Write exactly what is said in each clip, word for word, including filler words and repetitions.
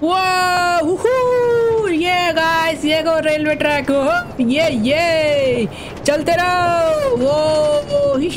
वाह ये गाइस, ये को रेलवे ट्रैक हो, ये ये चलते रहो। वो ही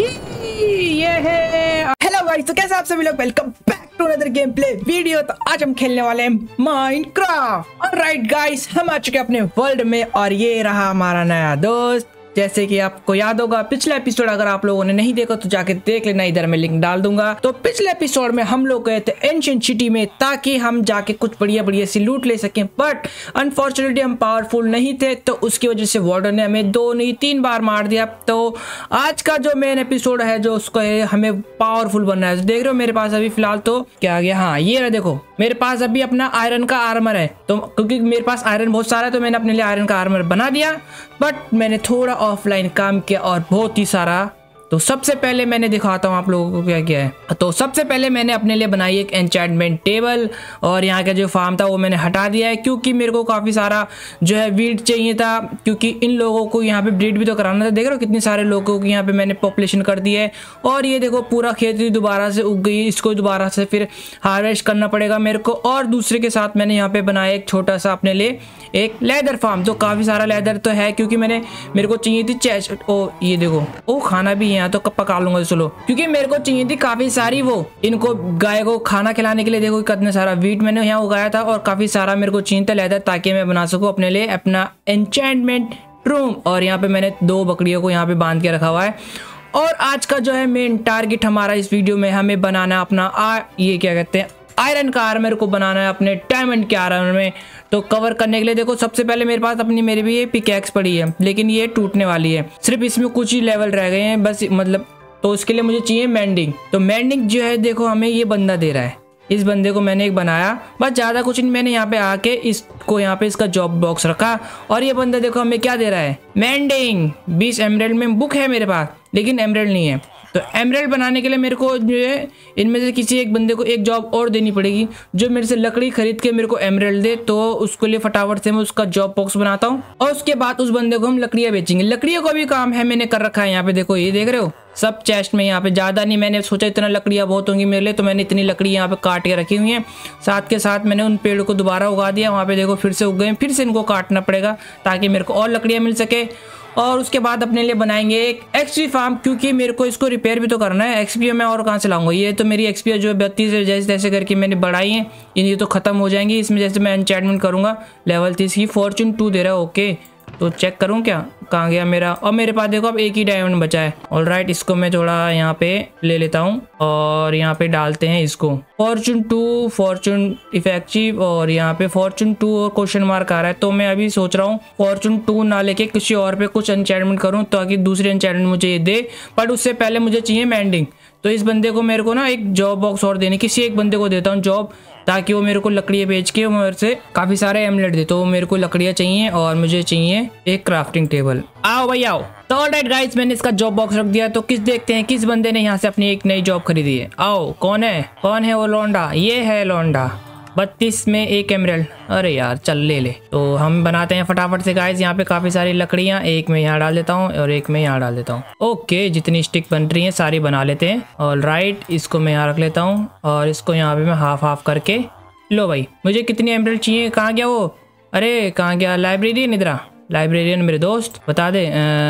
ये है। हेलो गाइस, तो कैसे आप सभी लोग, welcome back to another gameplay video. तो आज हम खेलने वाले हैं माइनक्राफ्ट। ऑलराइट गाइस, हम आ चुके हैं अपने वर्ल्ड में और ये रहा हमारा नया दोस्त। जैसे कि आपको याद होगा पिछला एपिसोड अगर आप लोगों ने नहीं देखा तो जाके देख लेना, इधर मैं लिंक डाल दूंगा। तो पिछले एपिसोड में हम लोग गए थे एंशिएंट सिटी में ताकि हम जाके कुछ बढ़िया बढ़िया सी लूट ले सकें, बट अनफॉर्चुनेटली हम पावरफुल नहीं थे तो उसकी वजह से वार्डर ने हमें दो नहीं तीन बार मार दिया। तो आज का जो मेन एपिसोड है जो उसको है हमें पावरफुल बनना है। तो देख रहे हो मेरे पास अभी फिलहाल तो क्या आ गया, हाँ ये रहा, देखो मेरे पास अभी अपना आयरन का आर्मर है। तो क्योंकि मेरे पास आयरन बहुत सारा है तो मैंने अपने लिए आयरन का आर्मर बना दिया, बट मैंने थोड़ा ऑफलाइन काम किया और बहुत ही सारा। तो सबसे पहले मैंने दिखाता हूँ आप लोगों को क्या क्या है। तो सबसे पहले मैंने अपने लिए बनाई एक एन्चेंटमेंट टेबल और यहाँ का जो फार्म था वो मैंने हटा दिया है क्योंकि मेरे को काफ़ी सारा जो है वीट चाहिए था, क्योंकि इन लोगों को यहाँ पे ब्रीड भी तो कराना था। देख रहे हो कितने सारे लोगों की यहाँ पे मैंने पॉपुलेशन कर दी है। और ये देखो पूरा खेती दोबारा से उग गई, इसको दोबारा से फिर हार्वेस्ट करना पड़ेगा मेरे को। और दूसरे के साथ मैंने यहाँ पे बनाया एक छोटा सा अपने लिए एक लेदर फार्म। तो काफ़ी सारा लेदर तो है क्योंकि मैंने मेरे को चाहिए थी चेस्ट। ओ ये देखो, ओ खाना भी यहाँ तो कब पका लूंगा चलो, क्योंकि मेरे को चाहिए थी काफी सारी वो इनको गाय को खाना खिलाने के लिए। देखो कितना सारा वीट मैंने यहाँ उगाया था और काफी सारा मेरे को चाहिए था लेदर ताकि मैं बना सकूं अपने लिए अपना एन्चेंटमेंट रूम। और यहाँ पे मैंने दो बकरियों को यहाँ पे बांध के रखा हुआ है। और आज का जो है मेन टारगेट हमारा इस वीडियो में हमें बनाना अपना आ, ये क्या कहते हैं आयरन का आर्मर को बनाना है अपने डायमंड के आर्मर में। तो कवर करने के लिए देखो सबसे पहले मेरे पास अपनी मेरी भी ये पिकैक्स पड़ी है, लेकिन ये टूटने वाली है, सिर्फ इसमें कुछ ही लेवल रह गए हैं बस, मतलब। तो उसके लिए मुझे चाहिए मेंडिंग। तो मेंडिंग जो है देखो हमें ये बंदा दे रहा है, इस बंदे को मैंने एक बनाया, बस ज्यादा कुछ नहीं। मैंने यहाँ पे आके इसको यहाँ पे इसका जॉब बॉक्स रखा और ये बंदा देखो हमें क्या दे रहा है, मेंडिंग। बीस एमराल्ड में बुक है मेरे पास लेकिन एमराल्ड नहीं है। तो एमराल्ड बनाने के लिए मेरे को जो है इनमें से किसी एक बंदे को एक जॉब और देनी पड़ेगी जो मेरे से लकड़ी खरीद के मेरे को एमराल्ड दे। तो उसके लिए फटाफट से मैं उसका जॉब बॉक्स बनाता हूँ और उसके बाद उस बंदे को हम लकड़ियाँ बेचेंगे। लकड़ियों का भी काम है, मैंने कर रखा है। यहाँ पे देखो, ये देख रहे हो सब चेस्ट में, यहाँ पे ज्यादा नहीं। मैंने सोचा इतना लकड़ियाँ बहुत होंगी मेरे लिए तो मैंने इतनी लकड़ी यहाँ पे काट के रखी हुई है। साथ के साथ मैंने उन पेड़ को दोबारा उगा दिया, वहाँ पे देखो फिर से उग गए, फिर से इनको काटना पड़ेगा ताकि मेरे को और लकड़ियाँ मिल सके। और उसके बाद अपने लिए बनाएंगे एक एक्सपी फार्म, क्योंकि मेरे को इसको रिपेयर भी तो करना है। एक्सपी मैं और कहाँ से लाऊंगा, ये तो मेरी एक्सपी जो है बत्तीस जैसे तैसे करके मैंने बढ़ाई है, ये तो खत्म हो जाएंगी। इसमें जैसे मैं एन्चेंटमेंट करूंगा लेवल तीस की, फॉर्चून टू दे रहा है। ओके तो चेक करूं क्या कहाँ गया मेरा, और मेरे पास देखो अब एक ही डायमंड बचा है। ऑलराइट, इसको मैं थोड़ा यहाँ पे ले लेता हूँ और यहाँ पे डालते हैं इसको फॉर्चून टू, फॉर्चून इफेक्टिव, और यहाँ पे फॉर्चून टू और क्वेश्चन मार्क आ रहा है। तो मैं अभी सोच रहा हूँ फॉर्चून टू ना लेके किसी और पे कुछ एन्चेंटमेंट करूँ ताकि दूसरे एन्चेंटमेंट मुझे ये दे, बट उससे पहले मुझे चाहिए मेंडिंग। तो इस बंदे को मेरे को ना एक जॉब बॉक्स और देने, किसी एक बंदे को देता हूँ जॉब ताकि वो मेरे को लकड़ियाँ बेच के मेरे से काफी सारे एमलेट दे। तो मेरे को लकड़ियाँ चाहिए और मुझे चाहिए एक क्राफ्टिंग टेबल। आओ भाई आओ। तो ऑलराइट गाइस, मैंने इसका जॉब बॉक्स रख दिया। तो किस देखते हैं किस बंदे ने यहाँ से अपनी एक नई जॉब खरीदी है। आओ, कौन है कौन है वो लौंडा, ये है लौंडा बत्तीस में एक एमराल्ड। अरे यार चल ले ले। तो हम बनाते हैं फटाफट से गाइस। यहाँ पे काफी सारी लकड़ियाँ, एक मैं यहाँ डाल देता हूँ और एक मैं यहाँ डाल देता हूँ। ओके, जितनी स्टिक बन रही हैं सारी बना लेते हैं। ऑलराइट, इसको मैं यहाँ रख लेता हूँ और इसको यहाँ पे मैं हाफ हाफ करके, लो भाई मुझे कितनी एमराल्ड चाहिए, कहाँ गया वो, अरे कहाँ गया लाइब्रेरियन, इधर लाइब्रेरियन मेरे दोस्त बता दे।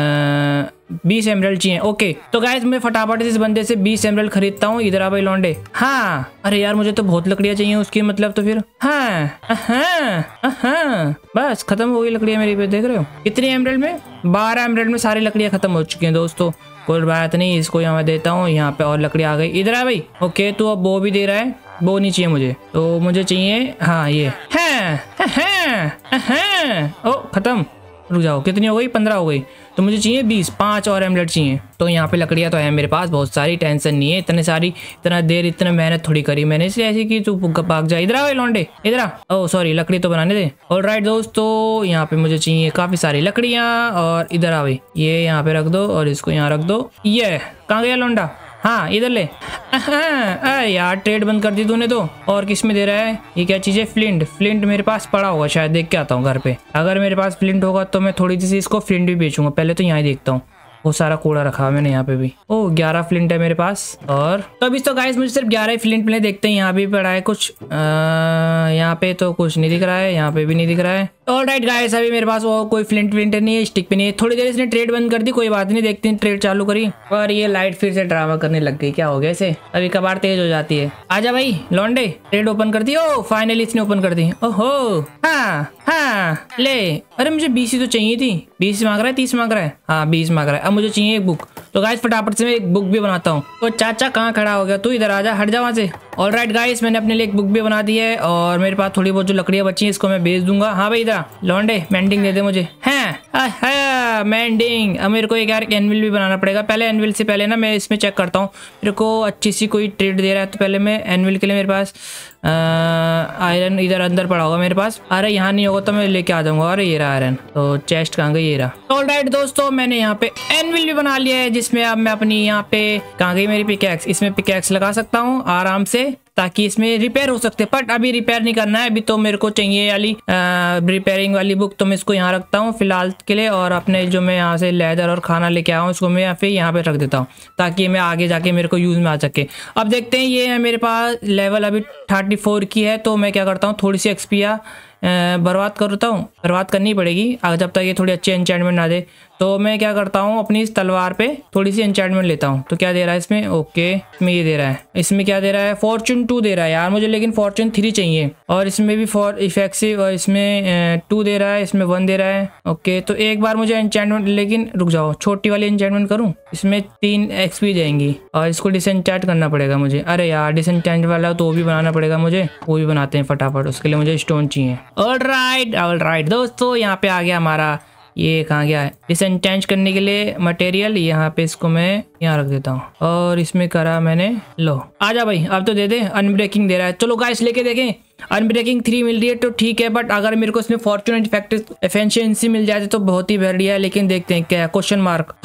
बीस एमराल्ड चाहिए। ओके तो गाइस मैं फटाफट से इस बंदे से बीस एमराल्ड खरीदता हूँ। इधर आ भाई लौंडे। हाँ अरे यार मुझे तो बहुत लकड़ियाँ चाहिए उसकी, मतलब तो फिर हाँ हाँ हाँ बस खत्म हो गई लकड़ियाँ मेरी पे। देख रहे हो कितनी एमराल्ड में, बारह एमराल्ड में सारी लकड़ियाँ खत्म हो चुकी हैं दोस्तों। कोई बात नहीं, इसको यहाँ देता हूँ, यहाँ पे और लकड़ी आ गई। इधर आ भाई। ओके तो अब वो भी दे रहा है, वो नहीं चाहिए मुझे, तो मुझे चाहिए हाँ ये हाँ हाँ हाँ। ओ खत्म, रुक जाओ, कितनी हो गई, पंद्रह हो गई। तो मुझे चाहिए बीस, पाँच और एमलेट चाहिए। तो यहाँ पे लकड़ियाँ तो है मेरे पास बहुत सारी, टेंशन नहीं है। इतने सारी इतना देर इतना मेहनत थोड़ी करी मैंने, इसलिए ऐसी की तू भाग जा। इधर आ लौंडे, इधर आ। ओ सॉरी, लकड़ी तो बनाने दे। ऑलराइट दोस्तों, यहाँ पे मुझे चाहिए काफी सारी लकड़ियाँ और इधर आ भाई, ये यहाँ पे रख दो और इसको यहाँ रख दो। ये कहाँ गया लौंडा, हाँ इधर ले। अरे यार ट्रेड बंद कर दी तूने तो। और किस में दे रहा है, ये क्या चीज है, फ्लिंट। फ्लिंट मेरे पास पड़ा होगा शायद, देख के आता हूँ घर पे। अगर मेरे पास फ्लिंट होगा तो मैं थोड़ी सी इसको फ्लिंट भी बेचूंगा, पहले तो यहाँ ही देखता हूँ। बहुत सारा कूड़ा रखा है मैंने यहाँ पे भी। ओ ग्यारह फ्लिंट है मेरे पास। और तो अभी तो गाइस मुझे सिर्फ ग्यारह फ्लिंट मिले। देखते हैं यहाँ भी पड़ा है कुछ। यहाँ पे तो कुछ नहीं दिख रहा है, यहाँ पे भी नहीं दिख रहा है। ऑलराइट गाइस अभी मेरे पास वो कोई फ्लिंट फ्लिंट नहीं है, स्टिक भी नहीं है। थोड़ी देर इसने ट्रेड बंद कर दी, कोई बात नहीं, देखते हैं ट्रेड चालू करी और ये लाइट फिर से ड्रामा करने लग गई। क्या हो गया इसे? अभी कबाड़ तेज हो जाती है। आजा भाई लॉन्डे, ट्रेड ओपन कर दी। ओ फाइनली इसने ओपन कर दी। ओहो हाँ हाँ ले। अरे मुझे बीस ही तो चाहिए थी। बीस मांग रहा है, तीस मांग रहा है। हाँ बीस मांग रहा है। अब मुझे चाहिए एक बुक। तो गाइस फटाफट से मैं एक बुक भी बनाता हूँ। तो चाचा कहाँ खड़ा हो गया? तू इधर आजा, हट जा वहाँ से। ऑलराइट गाइस मैंने अपने लिए एक बुक भी बना दी है और मेरे पास थोड़ी बहुत जो लकड़ियाँ बची हैं इसको मैं बेच दूंगा। हाँ भाई इधर लॉन्डे मेंडिंग दे दे मुझे। है मेंडिंग। अब मेरे को एक यार एनविल भी बनाना पड़ेगा। पहले एनविल से पहले ना मैं इसमें चेक करता हूँ मेरे को अच्छी सी कोई ट्रेड दे रहा है। तो पहले मैं एनविल के लिए मेरे पास आयरन इधर अंदर पड़ा होगा मेरे पास। अरे यहाँ नहीं होगा तो मैं लेके आ जाऊंगा। अरे ये रहा आयरन। तो चेस्ट कहाँ गई? ये रहा। ऑलराइट दोस्तों मैंने यहाँ पे एनविल भी बना लिया है जिसमें अब मैं अपनी यहाँ पे कहाँ गई मेरी पिकैक्स, इसमें पिकैक्स लगा सकता हूँ आराम से ताकि इसमें रिपेयर हो सकते। बट अभी रिपेयर नहीं करना है, अभी तो मेरे को चाहिए वाली रिपेयरिंग वाली बुक। तो मैं इसको यहाँ रखता हूँ फिलहाल के लिए और अपने जो मैं यहाँ से लेदर और खाना लेके आया हूँ इसको मैं फिर यहाँ पे रख देता हूँ ताकि मैं आगे जाके मेरे को यूज में आ सके। अब देखते हैं ये है मेरे पास लेवल अभी थर्टी फोर की है। तो मैं क्या करता हूँ थोड़ी सी एक्सपिया बर्बाद करता हूँ, बर्बाद करनी पड़ेगी अगर जब तक ये थोड़ी अच्छी एन्चेंटमेंट ना दे। तो मैं क्या करता हूँ अपनी इस तलवार पे थोड़ी सी एन्चेंटमेंट लेता हूँ। तो क्या दे रहा है इसमें? ओके इसमें ये दे रहा है। इसमें क्या दे रहा है? फॉर्चून टू दे रहा है यार मुझे, लेकिन फॉर्चून थ्री चाहिए। और इसमें भी फॉर इफेक्सिव और इसमें टू दे रहा है, इसमें वन दे रहा है। ओके तो एक बार मुझे एन्चेंटमेंट, लेकिन रुक जाओ छोटी वाली एन्चेंटमेंट करूँ। इसमें तीन एक्सपी देंगी और इसको डिसएन्चेंट करना पड़ेगा मुझे। अरे यार डिसएन्चेंट वाला तो वो भी बनाना पड़ेगा मुझे, वो भी बनाते हैं फटाफट। उसके लिए मुझे स्टोन चाहिए। ऑलराइट ऑलराइट दोस्तों यहाँ पे आ गया हमारा, ये कहाँ गया है डिसएन्चेंट करने के लिए मटेरियल। यहाँ पे इसको मैं यहाँ रख देता हूँ और इसमें करा मैंने। लो आजा भाई अब तो दे दे। अनब्रेकिंग दे रहा है, चलो गाइस लेके देखें। अनब्रेकिंग थ्री मिल रही है तो ठीक है, बट अगर मेरे को इसमें फॉर्चूनेट इफेक्टिव एफिशिएंसी मिल जाती तो बहुत ही बढ़िया है। लेकिन देखते हैं क्या क्वेश्चन मार्क।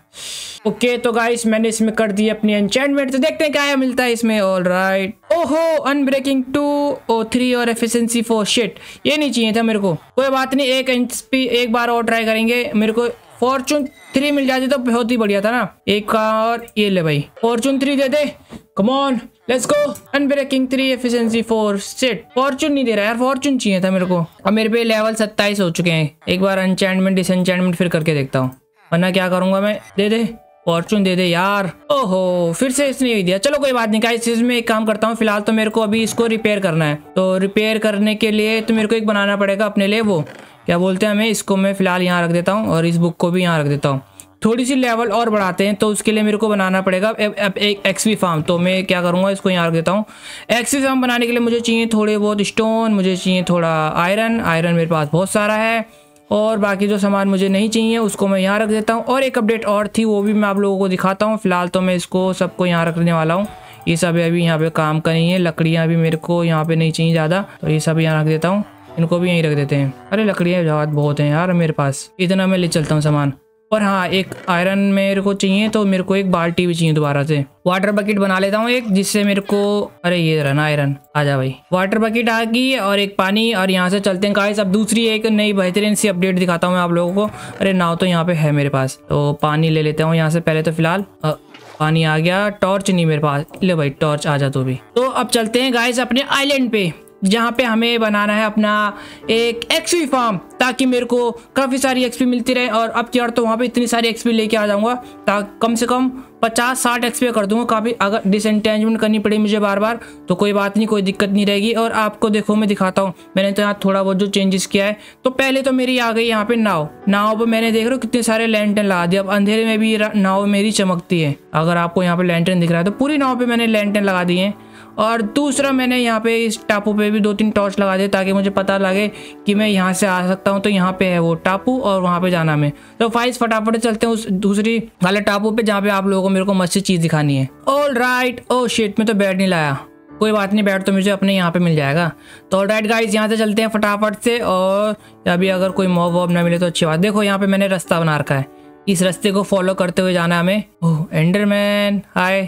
ओके okay, तो गाइस मैंने इसमें कर दी अपनी एन्चेंटमेंट। तो देखते हैं क्या मिलता है इसमें। ऑलराइट ओहो अनब्रेकिंग टू ओ थ्री और एफिशिएंसी फोर। शिट ये नहीं चाहिए था मेरे को। कोई बात नहीं, एक एचपी एक बार और ट्राई करेंगे। मेरे को फॉर्चून थ्री मिल जाती तो बहुत ही बढ़िया था ना। एक का और ये ले भाई फॉर्चून थ्री दे दे। Come on let's go. Unbreaking three efficiency four. Shit fortune नहीं दे रहा यार, फॉर्चून चाहिए था मेरे को। अब मेरे पे लेवल सत्ताईस हो चुके हैं। एक बार एन्चेंटमेंट डिसएन्चेंटमेंट फिर करके देखता हूँ, वरना क्या करूंगा मैं। दे दे फॉर्चून दे दे यार। ओहो फिर से इसने ही दिया। चलो कोई बात नहीं गाइस, इसमें एक काम करता हूँ। फिलहाल तो मेरे को अभी इसको रिपेयर करना है। तो रिपेयर करने के लिए तो मेरे को एक बनाना पड़ेगा अपने लिए, वो क्या बोलते हैं हमें। इसको मैं फिलहाल यहाँ रख देता हूँ और इस बुक को भी यहाँ रख देता हूँ। थोड़ी सी लेवल और बढ़ाते हैं तो उसके लिए मेरे को बनाना पड़ेगा अब एक एक्सपी फार्म। तो मैं क्या करूँगा इसको यहाँ रख देता हूँ। एक्सपी फार्म बनाने के लिए मुझे चाहिए थोड़े बहुत स्टोन, मुझे चाहिए थोड़ा आयरन। आयरन मेरे पास बहुत सारा है और बाकी जो सामान मुझे नहीं चाहिए उसको मैं यहाँ रख देता हूँ। और एक अपडेट और थी वो भी मैं आप लोगों को दिखाता हूँ। फिलहाल तो मैं इसको सबको यहाँ रखने वाला हूँ। ये सब अभी यहाँ पे काम का नहीं है। लकड़ियाँ भी मेरे को यहाँ पे नहीं चाहिए ज़्यादा, तो ये सब यहाँ रख देता हूँ। इनको भी यहीं रख देते हैं। अरे लकड़ियाँ बहुत हैं यार मेरे पास, इतना मैं ले चलता हूँ सामान। और हाँ एक आयरन मेरे को चाहिए तो मेरे को एक बाल्टी भी चाहिए दोबारा से। वाटर बकेट बना लेता हूँ एक, जिससे मेरे को अरे ये रहा ना आयरन। आजा भाई वाटर बकेट आ गई और एक पानी। और यहाँ से चलते हैं गाइस। अब दूसरी एक नई बेहतरीन सी अपडेट दिखाता हूँ मैं आप लोगों को। अरे नाव तो यहाँ पे है मेरे पास, तो पानी ले लेता हूँ यहाँ से पहले। तो फिलहाल पानी आ गया। टॉर्च नहीं मेरे पास, ले भाई टॉर्च आ जा तो भी। तो अब चलते हैं गाइस अपने आइलैंड पे, जहाँ पे हमें बनाना है अपना एक एक्सपी फार्म, ताकि मेरे को काफ़ी सारी एक्सपी मिलती रहे। और अब यार तो वहाँ पे इतनी सारी एक्सपी लेके आ जाऊँगा ताकि कम से कम पचास साठ एक्सपी कर दूंगा। काफ़ी अगर डिसएन्चेंटमेंट करनी पड़ी मुझे बार बार तो कोई बात नहीं, कोई दिक्कत नहीं रहेगी। और आपको देखो मैं दिखाता हूँ, मैंने तो यहाँ थोड़ा बहुत जो चेंजेस किया है। तो पहले तो मेरी आ गई यहाँ पे नाव। नाव पर मैंने देख रहा हूँ कितने सारे लैंटर्न लगा दिए। अब अंधेरे में भी नाव मेरी चमकती है। अगर आपको यहाँ पे लैंटर्न दिख रहा है तो पूरी नाव पे मैंने लैंटर्न लगा दिए हैं। और दूसरा मैंने यहाँ पे इस टापू पे भी दो तीन टॉर्च लगा दिए ताकि मुझे पता लगे कि मैं यहाँ से आ सकता हूँ। तो यहाँ पे है वो टापू और वहाँ पे जाना मैं। तो फाइज फटाफट चलते हैं उस दूसरी वाले टापू पे जहाँ पे आप लोगों को मेरे को मस्त चीज़ दिखानी है। ऑल राइट ओ शिट मैं तो बैट नहीं लाया। कोई बात नहीं, बैट तो मुझे अपने यहाँ पे मिल जाएगा। तो ऑल राइट गाइस यहाँ से चलते हैं फटाफट से। और अभी अगर कोई मॉब वॉब ना मिले तो अच्छी बात। देखो यहाँ पे मैंने रास्ता बना रखा है, इस रास्ते को फॉलो करते हुए जाना हमें। ओह एंडरमैन हाय।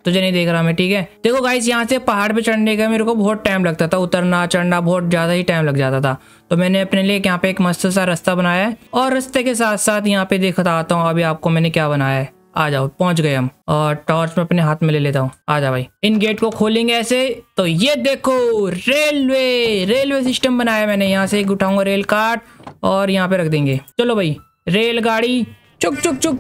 तुझे नहीं देख रहा मैं, ठीक है। देखो गाइस, यहाँ से पहाड़ पे चढ़ने का मेरे को बहुत टाइम लगता था, उतरना चढ़ना बहुत ज्यादा ही टाइम लग जाता था। तो मैंने अपने लिए यहाँ पे एक मस्त सा रास्ता बनाया है और रास्ते के साथ साथ यहाँ पे देखता आता हूँ अभी आपको मैंने क्या बनाया है। आ जाओ, पहुंच गए हम। और टॉर्च में अपने हाथ में ले लेता हूँ। आ जा भाई, इन गेट को खोलेंगे ऐसे तो ये देखो रेलवे रेलवे सिस्टम बनाया मैंने। यहाँ से एक उठाऊंगा रेल कार्ड और यहाँ पे रख देंगे। चलो भाई, रेलगाड़ी चुक चुक चुक।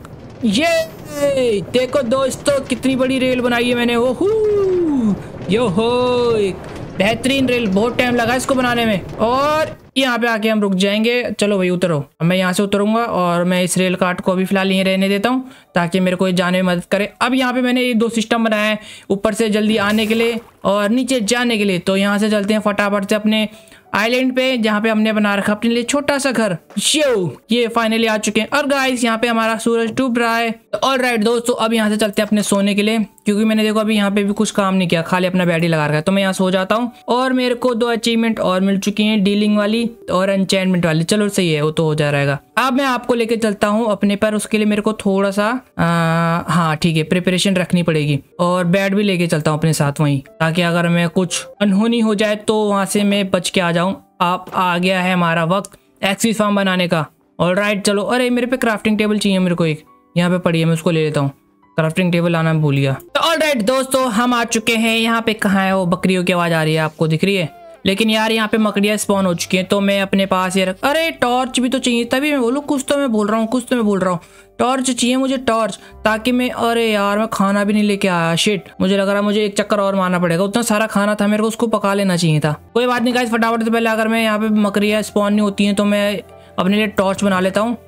ये देखो दोस्तों, कितनी बड़ी रेल बनाई है मैंने। ओह यो हो, बेहतरीन रेल। बहुत टाइम लगा इसको बनाने में और यहाँ पे आके हम रुक जाएंगे। चलो भाई उतरो। अब मैं यहाँ से उतरूंगा और मैं इस रेल कार्ड को अभी फिलहाल यहीं रहने देता हूँ ताकि मेरे को जाने में मदद करे। अब यहाँ पे मैंने ये दो सिस्टम बनाया है, ऊपर से जल्दी आने के लिए और नीचे जाने के लिए। तो यहाँ से चलते हैं फटाफट से अपने आइलैंड पे जहाँ पे हमने बना रखा अपने लिए छोटा सा घर। ये फाइनली आ चुके हैं और गाइस यहाँ पे हमारा सूरज डूब रहा है। ऑल राइट दोस्तों, अब यहाँ से चलते हैं अपने सोने के लिए, क्योंकि मैंने देखो अभी यहाँ पे भी कुछ काम नहीं किया, खाली अपना बेड ही लगा रखा है। तो मैं यहाँ सो जाता हूँ और मेरे को दो अचीवमेंट और मिल चुकी हैं, डीलिंग वाली और एन्चेंटमेंट वाली। चलो सही है, वो तो हो जा रहेगा। अब मैं आपको लेके चलता हूँ अपने पर। उसके लिए मेरे को थोड़ा सा आ, हाँ ठीक है, प्रिपरेशन रखनी पड़ेगी और बेड भी लेके चलता हूँ अपने साथ वहीं, ताकि अगर मैं कुछ अनहोनी हो जाए तो वहां से मैं बच के आ जाऊँ। आप आ गया है हमारा वक्त एक्सी फार्म बनाने का। ऑल राइट चलो। अरे मेरे पे क्राफ्टिंग टेबल चाहिए मेरे को, एक यहाँ पे पड़ी है, मैं उसको ले लेता हूँ। क्राफ्टिंग टेबल लाना भूल गया। तो ऑल राइट दोस्तों, हम आ चुके हैं यहाँ पे। कहाँ है वो? बकरियों की आवाज आ रही है, आपको दिख रही है? लेकिन यार यहाँ पे मकड़ियाँ स्पॉन हो चुकी हैं, तो मैं अपने पास ये रख। अरे टॉर्च भी तो चाहिए, तभी मैं बोलूँ। कुछ तो मैं बोल रहा हूँ कुछ तो मैं बोल रहा हूँ टॉर्च चाहिए मुझे, टॉर्च, ताकि मैं। अरे यार मैं खाना भी नहीं लेके आया, शिट। मुझे लग रहा है मुझे एक चक्कर और मारना पड़ेगा। उतना सारा खाना था मेरे को, उसको पका लेना चाहिए था। कोई बात नहीं गाइस, फटाफट से पहले अगर मैं यहाँ पे मकड़ियाँ स्पॉन नहीं होती हैं तो मैं अपने लिए टॉर्च बना लेता हूँ।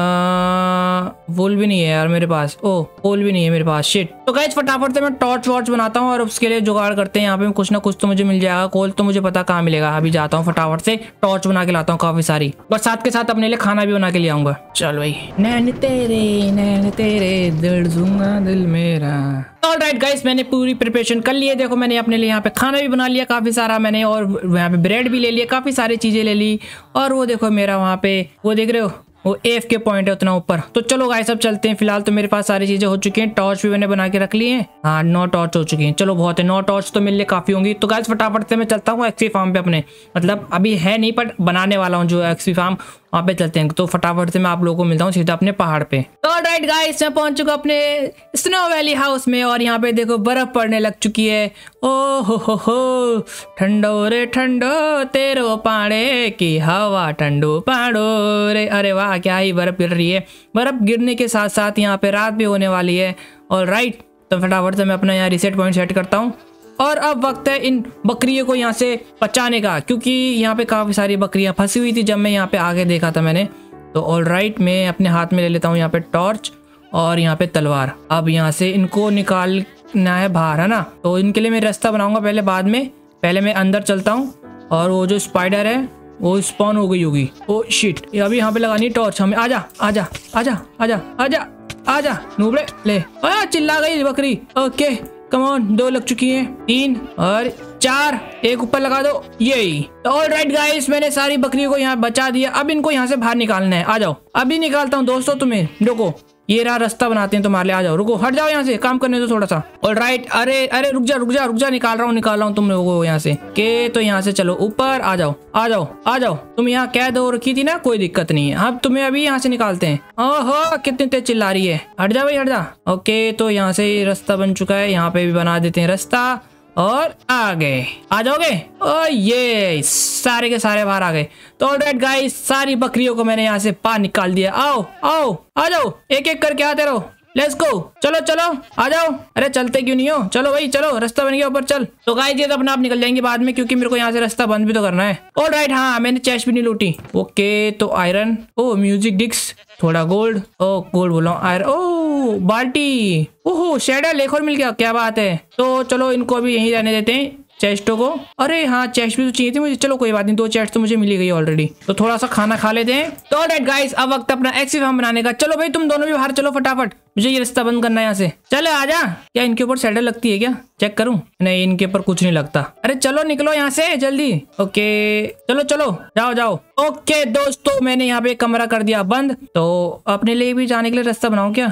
वुल भी नहीं है यार मेरे पास। ओ वुल भी नहीं है मेरे पास, शिट। तो गाइस फटाफट से मैं टॉर्च वॉर्च बनाता हूँ और उसके लिए जुगाड़ करते हैं। यहाँ पे कुछ ना कुछ तो मुझे मिल जाएगा। कोल तो मुझे पता कहाँ मिलेगा। अभी जाता हूँ फटाफट से टॉर्च बना के लाता हूँ काफी सारी, बस साथ के साथ अपने लिए खाना भी बना के ले आऊंगा। चल भाई, नैन तेरे नैन तेरे दिल दूंगा दिल मेरा। ऑल राइट गाइस, मैंने पूरी प्रिपरेशन कर ली है। देखो मैंने अपने लिए यहाँ पे खाना भी बना लिया काफी सारा मैंने, और यहाँ पे ब्रेड भी ले लिया, काफी सारी चीजें ले ली। और वो देखो मेरा वहाँ पे वो देख रहे हो, वो एफ के पॉइंट है उतना ऊपर। तो चलो गाइस अब चलते हैं। फिलहाल तो मेरे पास सारी चीजें हो चुकी हैं, टॉर्च भी मैंने बना के रख ली है। हाँ नौ टॉर्च हो चुकी हैं, चलो बहुत है। नौ टॉर्च तो मेरे लिए काफी होंगी। तो गाइस फटाफट से मैं चलता हूँ एक्सी फार्म पे अपने, मतलब अभी है नहीं पर बनाने वाला हूँ जो एक्सी फार्म, वहाँ पे चलते हैं। तो फटाफट से मैं आप लोगों को मिलता हूँ सीधा अपने पहाड़ पे। तो ऑलराइट गाइस, मैं पहुंच चुका अपने स्नो वैली हाउस में और यहाँ पे देखो बर्फ पड़ने लग चुकी है। ओ हो हो हो, ठंडो रे ठंडो तेरो पाड़े की हवा, ठंडो पाड़ो रे। अरे वाह, क्या ही बर्फ गिर रही है। बर्फ गिरने के साथ साथ यहाँ पे रात भी होने वाली है। ऑलराइट, तो फटाफट से मैं अपना यहाँ रिसेट पॉइंट सेट करता हूँ और अब वक्त है इन बकरियों को यहाँ से बचाने का, क्योंकि यहाँ पे काफी सारी बकरियां फंसी हुई थी जब मैं यहाँ पे आगे देखा था मैंने। तो ऑलराइट, मैं अपने हाथ में ले लेता हूँ यहाँ पे टॉर्च और यहाँ पे तलवार। अब यहाँ से इनको निकालना है बाहर, है ना। तो इनके लिए मैं रास्ता बनाऊंगा पहले, बाद में। पहले मैं अंदर चलता हूँ और वो जो स्पाइडर है वो स्पॉन हो गई होगी। ओ शिट, अभी यहाँ पे लगानी टॉर्च हमें। आजा आजा आजा आजा आजा आजा नूबड़े, ले। आ, चिल्ला गई बकरी। ओके कम ऑन, दो लग चुकी हैं, तीन और चार, एक ऊपर लगा दो। यही। तो ऑल राइट गाइस, मैंने सारी बकरियों को यहाँ बचा दिया। अब इनको यहाँ से बाहर निकालना है। आ जाओ, अभी निकालता हूँ दोस्तों तुम्हें। रुको, ये रहा रास्ता बनाते हैं तुम्हारे लिए। आ जाओ, रुको, हट जाओ यहाँ से, काम करने दो थोड़ा सा। ऑल राइट, अरे अरे रुक जा रुक जा रुक जा, निकाल रहा हूँ निकाल रहा हूँ तुम लोगों को यहाँ से के। तो यहाँ से चलो ऊपर, आ जाओ आ जाओ आ जाओ। तुम यहाँ कैद हो रखी थी ना, कोई दिक्कत नहीं है। हम तुम्हें अभी यहाँ से निकालते हैं। ओहो कितनी तेज चिल्ला रही है, हट जा भाई हट जा। ओके, तो यहाँ से रास्ता बन चुका है, यहाँ पे भी बना देते हैं रास्ता और आ गए। आ जाओगे? ओ ये सारे के सारे बाहर आ गए। तो ऑलराइट गाइस, सारी बकरियों को मैंने यहाँ से बाहर निकाल दिया। आओ आओ आ जाओ, एक एक करके आते रहो। लेट्स गो, चलो चलो आ जाओ। अरे चलते क्यों नहीं हो? चलो भाई चलो, रास्ता बन गया ऊपर, चल। तो गाइस ये तो अपने आप निकल जाएंगे बाद में, क्योंकि मेरे को यहाँ से रास्ता बंद भी तो करना है। ऑलराइट, हाँ मैंने चेस्ट भी नहीं लूटी। ओके, तो आयरन, ओ म्यूजिक डिस्क, थोड़ा गोल्ड, ओ गोल्ड बोला आयरन, ओ बाल्टी, ओहो शेडर लेखोर मिल गया, क्या बात है। तो चलो इनको अभी यहीं रहने देते हैं चेस्टों को। अरे हाँ चेस्ट भी तो चाहिए थी मुझे, चलो कोई बात नहीं, दो चेस्ट तो मुझे मिली गई ऑलरेडी। तो थोड़ा सा खाना खा लेते हैं। तो ऑलराइट गाइस, अब वक्त अपना एक्सी फार्म बनाने का। चलो भाई तुम दोनों भी बाहर चलो फटाफट, मुझे ये रास्ता बंद करना है यहाँ से। चले आजा। क्या इनके ऊपर सैडल लगती है क्या? चेक करूं? नहीं इनके ऊपर कुछ नहीं लगता। अरे चलो निकलो यहाँ से जल्दी। ओके चलो चलो जाओ जाओ। ओके दोस्तों, मैंने यहाँ पे कमरा कर दिया बंद। तो अपने लिए भी जाने के लिए रास्ता बनाऊं क्या?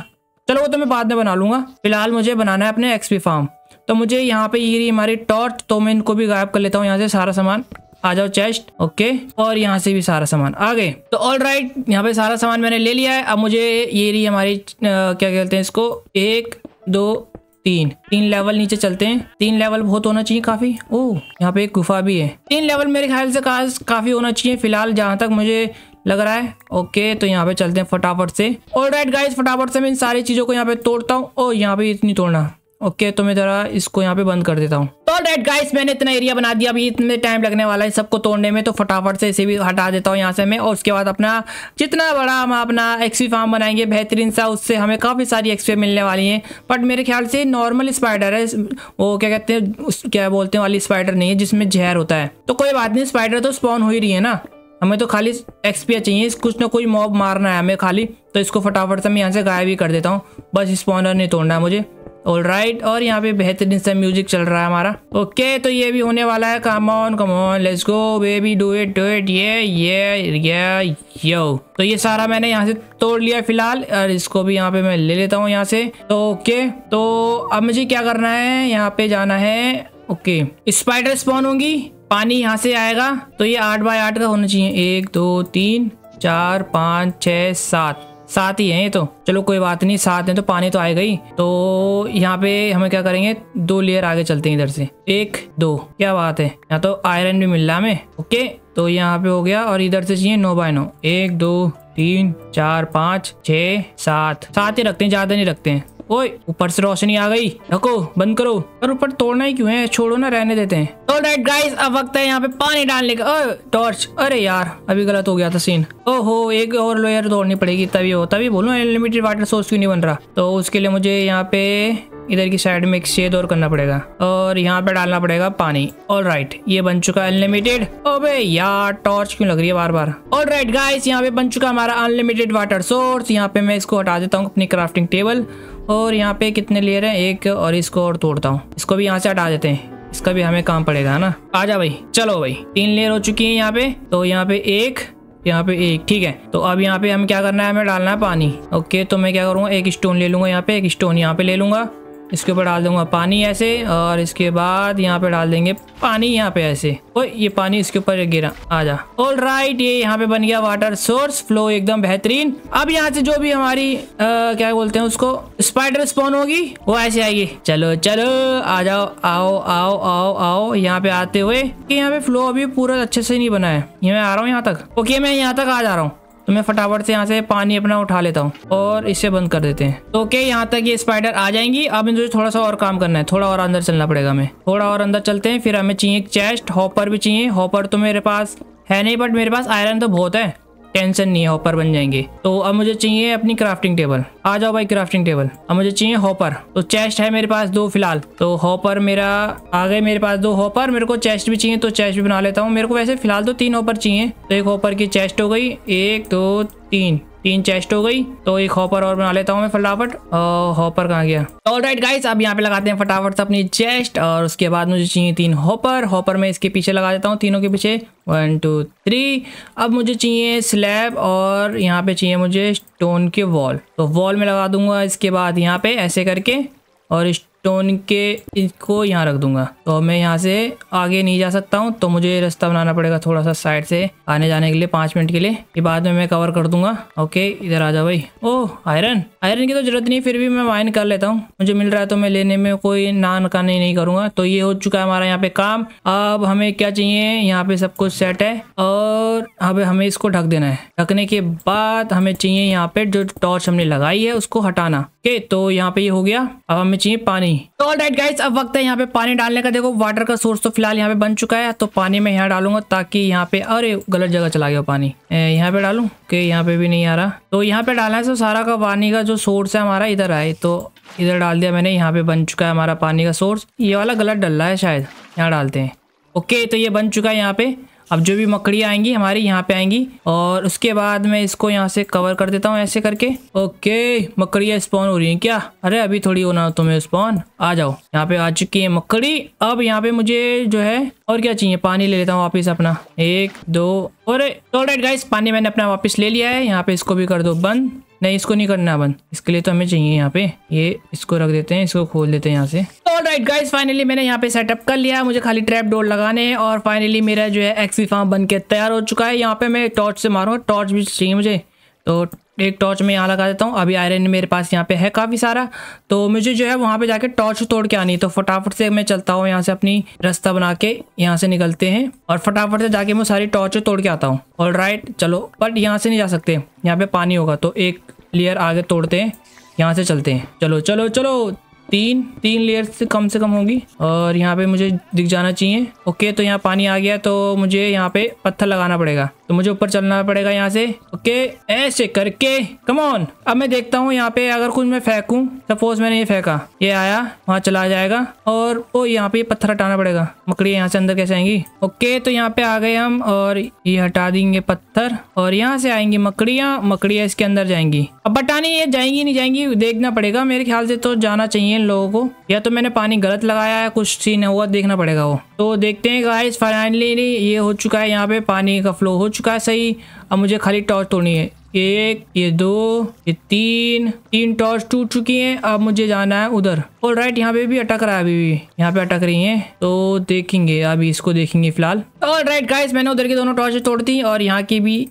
चलो वो तो मैं बाद में बना लूंगा, फिलहाल मुझे बनाना है अपने एक्सपी फार्म। तो मुझे यहाँ पे ये रही हमारी टॉर्च, तो मैं इनको भी गायब कर लेता हूँ यहाँ से सारा सामान। आ जाओ चेस्ट, ओके, और यहाँ से भी सारा सामान आ गए। तो ऑल राइट, यहाँ पे सारा सामान मैंने ले लिया है। अब मुझे ये रही हमारी आ, क्या कहते हैं इसको, एक दो तीन तीन लेवल नीचे चलते हैं। तीन लेवल बहुत होना चाहिए काफी। ओह, यहाँ पे एक गुफा भी है। तीन लेवल मेरे ख्याल से का, काफी होना चाहिए फिलहाल, जहां तक मुझे लग रहा है। ओके, तो यहाँ पे चलते हैं फटाफट से। ऑल राइट गाइस, फटाफट से मैं इन सारी चीजों को यहाँ पे तोड़ता हूँ। ओ, यहाँ पे इतनी तोड़ना, ओके, तो मैं जरा इसको यहाँ पे बंद कर देता हूँ। तो ऑल राइट गाइस, मैंने इतना एरिया बना दिया, अभी इतने टाइम लगने वाला है सबको तोड़ने में, तो फटाफट से इसे भी हटा देता हूँ यहाँ से मैं। और उसके बाद अपना जितना बड़ा हम अपना एक्सपी फार्म बनाएंगे बेहतरीन सा, उससे हमें काफी सारी एक्सपी मिलने वाली है। बट मेरे ख्याल से नॉर्मल स्पाइडर है, वो क्या कहते हैं, उस क्या बोलते हैं वाली स्पाइडर नहीं है जिसमें जहर होता है। तो कोई बात नहीं, स्पाइडर तो स्पॉन हो ही रही है ना, हमें तो खाली एक्सपी चाहिए, कुछ ना कोई मॉब मारना है हमें खाली। तो इसको फटाफट से मैं यहाँ से गायब भी कर देता हूँ, बस स्पॉनर नहीं तोड़ना है मुझे। ऑल राइट, और यहाँ पे बेहतरीन सा म्यूजिक चल रहा है हमारा। ओके, तो ये भी होने वाला है। Come on come on, let's go baby, do it do it, ये ये ये यो। तो ये सारा मैंने यहाँ से तोड़ लिया फिलहाल, और इसको भी यहाँ पे मैं ले लेता हूँ यहाँ से। तो ओके, तो अब मुझे क्या करना है, यहाँ पे जाना है। ओके, स्पाइडर स्पॉन होंगी, पानी यहाँ से आएगा, तो ये आठ बाय आठ का होना चाहिए। एक दो तीन चार पाँच छः सात, सात ही है ये तो। चलो कोई बात नहीं, सात है तो पानी तो आएगा ही। तो यहाँ पे हमें क्या करेंगे, दो लेयर आगे चलते हैं इधर से, एक दो, क्या बात है, यहाँ तो आयरन भी मिल रहा है हमें। ओके, तो यहाँ पे हो गया, और इधर से चाहिए नौ बाय नौ, एक दो तीन चार पाँच छः सात, सात ही रखते हैं, ज्यादा नहीं रखते हैं। ओए, ऊपर से रोशनी आ गई, रखो, बंद करो। पर ऊपर तोड़ना ही क्यों है, छोड़ो ना, रहने देते हैं। ऑलराइट गाइस, अब वक्त है यहाँ पे पानी डालने का। ओए टॉर्च, अरे यार अभी गलत हो गया था सीन। ओहो, एक और लेयर तोड़नी पड़ेगी तभी हो, तभी बोलूं अनलिमिटेड वाटर सोर्स क्यों नहीं बन रहा। तो उसके लिए मुझे यहाँ पे इधर की साइड में एक छेद और करना पड़ेगा, और यहाँ पे डालना पड़ेगा पानी। ऑल राइट, ये बन चुका है अनलिमिटेड। ओबे यार, टॉर्च क्यों लग रही है बार बार। ऑल राइट गाइस, यहाँ पे बन चुका हमारा अनलिमिटेड वाटर सोर्स। यहाँ पे मैं इसको हटा देता हूँ अपनी क्राफ्टिंग टेबल, और यहाँ पे कितने लेयर हैं, एक, और इसको और तोड़ता हूँ, इसको भी यहाँ से हटा देते हैं, इसका भी हमें काम पड़ेगा ना। आजा भाई, चलो भाई, तीन लेयर हो चुकी है यहाँ पे। तो यहाँ पे एक, यहाँ पे एक, ठीक है। तो अब यहाँ पे हमें क्या करना है, हमें डालना है पानी। ओके, तो मैं क्या करूँगा, एक स्टोन ले लूंगा, यहाँ पे एक स्टोन यहाँ पे ले लूंगा, इसके ऊपर डाल दूंगा पानी ऐसे, और इसके बाद यहाँ पे डाल देंगे पानी यहाँ पे ऐसे। ओए, ये पानी इसके ऊपर गिरा, आजा। ऑल राइट, ये यहाँ पे बन गया वाटर सोर्स, फ्लो एकदम बेहतरीन। अब यहाँ से जो भी हमारी आ, क्या बोलते हैं उसको, स्पाइडर स्पॉन होगी, वो ऐसे आएगी। चलो चलो, आ जाओ, आओ आओ आओ आओ, यहाँ पे आते हुए कि यहाँ पे फ्लो अभी पूरा अच्छे से नहीं बना है। ये मैं आ रहा हूँ यहाँ तक। ओके, मैं यहाँ तक आ जा रहा हूँ, तो मैं फटाफट से यहाँ से पानी अपना उठा लेता हूँ, और इसे बंद कर देते हैं। तो ओके, यहाँ तक ये स्पाइडर आ जाएंगी। अब मुझे थोड़ा सा और काम करना है, थोड़ा और अंदर चलना पड़ेगा, हमें थोड़ा और अंदर चलते हैं। फिर हमें चाहिए एक चेस्ट, हॉपर भी चाहिए। हॉपर तो मेरे पास है नहीं, बट मेरे पास आयरन तो बहुत है, टेंशन नहीं है, हॉपर बन जाएंगे। तो अब मुझे चाहिए अपनी क्राफ्टिंग टेबल। आ जाओ भाई क्राफ्टिंग टेबल। अब मुझे चाहिए हॉपर। तो चेस्ट है मेरे पास दो फिलहाल, तो हॉपर मेरा आ गए मेरे पास दो हॉपर। मेरे को चेस्ट भी चाहिए, तो चेस्ट भी बना लेता हूँ। मेरे को वैसे फिलहाल तो तीन हॉपर चाहिए। तो एक हॉपर की चेस्ट हो गई, एक दो तीन, तीन चेस्ट हो गई। तो एक हॉपर और बना लेता हूँ मैं फटाफट। हॉपर कहाँ गया। ऑलराइट गाइस, अब यहाँ पे लगाते हैं फटाफट से अपनी चेस्ट, और उसके बाद मुझे चाहिए तीन हॉपर। हॉपर में इसके पीछे लगा देता हूँ, तीनों के पीछे, वन टू थ्री। अब मुझे चाहिए स्लैब, और यहाँ पे चाहिए मुझे स्टोन के वॉल। तो वॉल में लगा दूंगा, इसके बाद यहाँ पे ऐसे करके, और स्टोन के इसको यहाँ रख दूंगा। तो मैं यहाँ से आगे नहीं जा सकता हूँ, तो मुझे रास्ता बनाना पड़ेगा थोड़ा सा साइड से आने जाने के लिए, पाँच मिनट के लिए। ये बाद में मैं कवर कर दूंगा। ओके, इधर आ जा भाई। ओह, आयरन, आयरन की तो जरूरत नहीं, फिर भी मैं माइन कर लेता हूँ, मुझे मिल रहा है तो मैं लेने में कोई ना नकानी नहीं करूंगा। तो ये हो चुका है हमारा यहाँ पे काम। अब हमें क्या चाहिए, यहाँ पे सब कुछ सेट है, और अब हमें इसको ढक देना है। ढकने के बाद हमें चाहिए यहाँ पे जो टॉर्च हमने लगाई है उसको हटाना। ओके, तो यहाँ पे ये हो गया। अब हमें चाहिए पानी। तो ऑलराइट गाइस, अब वक्त है यहाँ पे पानी डालने का। देखो वाटर का सोर्स तो फिलहाल यहाँ पे बन चुका है, तो पानी मैं यहाँ डालूंगा, ताकि यहाँ पे, अरे गलत जगह चला गया पानी, यहाँ पे डालूं कि यहाँ पे भी नहीं आ रहा। तो यहाँ पे डालना है, तो सारा का पानी का जो सोर्स है हमारा इधर आए, तो इधर डाल दिया मैंने। यहाँ पे बन चुका है हमारा पानी का सोर्स। ये वाला गलत डल रहा है शायद, यहाँ डालते हैं। ओके, तो ये बन चुका है यहाँ पे। अब जो भी मकड़ी आएंगी हमारी यहाँ पे आएंगी और उसके बाद मैं इसको यहाँ से कवर कर देता हूँ ऐसे करके। ओके मकड़ियाँ स्पॉन हो रही हैं क्या? अरे अभी थोड़ी होना तुम्हें स्पॉन, आ जाओ। यहाँ पे आ चुकी है मकड़ी। अब यहाँ पे मुझे जो है और क्या चाहिए, पानी ले लेता हूँ वापस अपना, एक दो और ऑलराइट गाइस पानी मैंने अपना वापस ले लिया है। यहाँ पे इसको भी कर दो बंद, नहीं इसको नहीं करना बंद, इसके लिए तो हमें चाहिए यहाँ पे ये, इसको रख देते हैं, इसको खोल देते हैं यहाँ से। ऑलराइट गाइस फाइनली मैंने यहाँ पे सेटअप कर लिया, मुझे खाली ट्रैप डोर लगाने हैं और फाइनली मेरा जो है एक्सपी फार्म बन के तैयार हो चुका है। यहाँ पे मैं टॉर्च से मारूंगा, टॉर्च भी चाहिए मुझे, तो एक टॉर्च मैं यहाँ लगा देता हूँ। अभी आयरन मेरे पास यहाँ पे है काफ़ी सारा, तो मुझे जो है वहाँ पे जाके टॉर्च तोड़ के आनी है। तो फटाफट से मैं चलता हूँ यहाँ से, अपनी रास्ता बना के यहाँ से निकलते हैं और फटाफट से जाके मैं सारी टॉर्च तोड़ के आता हूँ। ऑलराइट चलो, बट यहाँ से नहीं जा सकते, यहाँ पे पानी होगा, तो एक लेयर आगे तोड़ते हैं, यहाँ से चलते हैं। चलो चलो चलो, तीन तीन लेयर से कम से कम होगी और यहाँ पे मुझे दिख जाना चाहिए। ओके तो यहाँ पानी आ गया, तो मुझे यहाँ पे पत्थर लगाना पड़ेगा, तो मुझे ऊपर चलना पड़ेगा यहाँ से। ओके ऐसे करके कम ऑन। अब मैं देखता हूँ यहाँ पे अगर कुछ मैं फेंकूं, सपोज मैंने ये फेंका, ये आया वहाँ चला जाएगा और ओ यहाँ पे पत्थर हटाना पड़ेगा। मकड़ी यहाँ से अंदर कैसे आएंगी? ओके तो यहाँ पे आ गए हम और ये हटा देंगे पत्थर और यहाँ से आएंगी मकड़ियाँ, मकड़ियाँ इसके अंदर जाएंगी। अब पता नहीं ये जाएंगी नहीं जाएंगी, देखना पड़ेगा, मेरे ख्याल से तो जाना चाहिए इन लोगों को, या तो मैंने पानी गलत लगाया है, कुछ सीन हुआ देखना पड़ेगा वो। तो देखते हैं गाइस फाइनली ये हो चुका है, यहाँ पे पानी का फ्लो हो चुका है सही। अब मुझे खाली टॉर्च तोड़नी है, एक ये दो ये तीन तीन टॉर्च टूट चुकी हैं। अब मुझे जाना है उधर। ऑलराइट यहाँ पे भी अटक रहा है, अभी भी यहाँ पे अटक रही हैं, तो देखेंगे अभी इसको देखेंगे फिलहाल। ऑलराइट गाइस मैंने उधर की दोनों टॉर्च तोड़ दी और यहाँ की भी।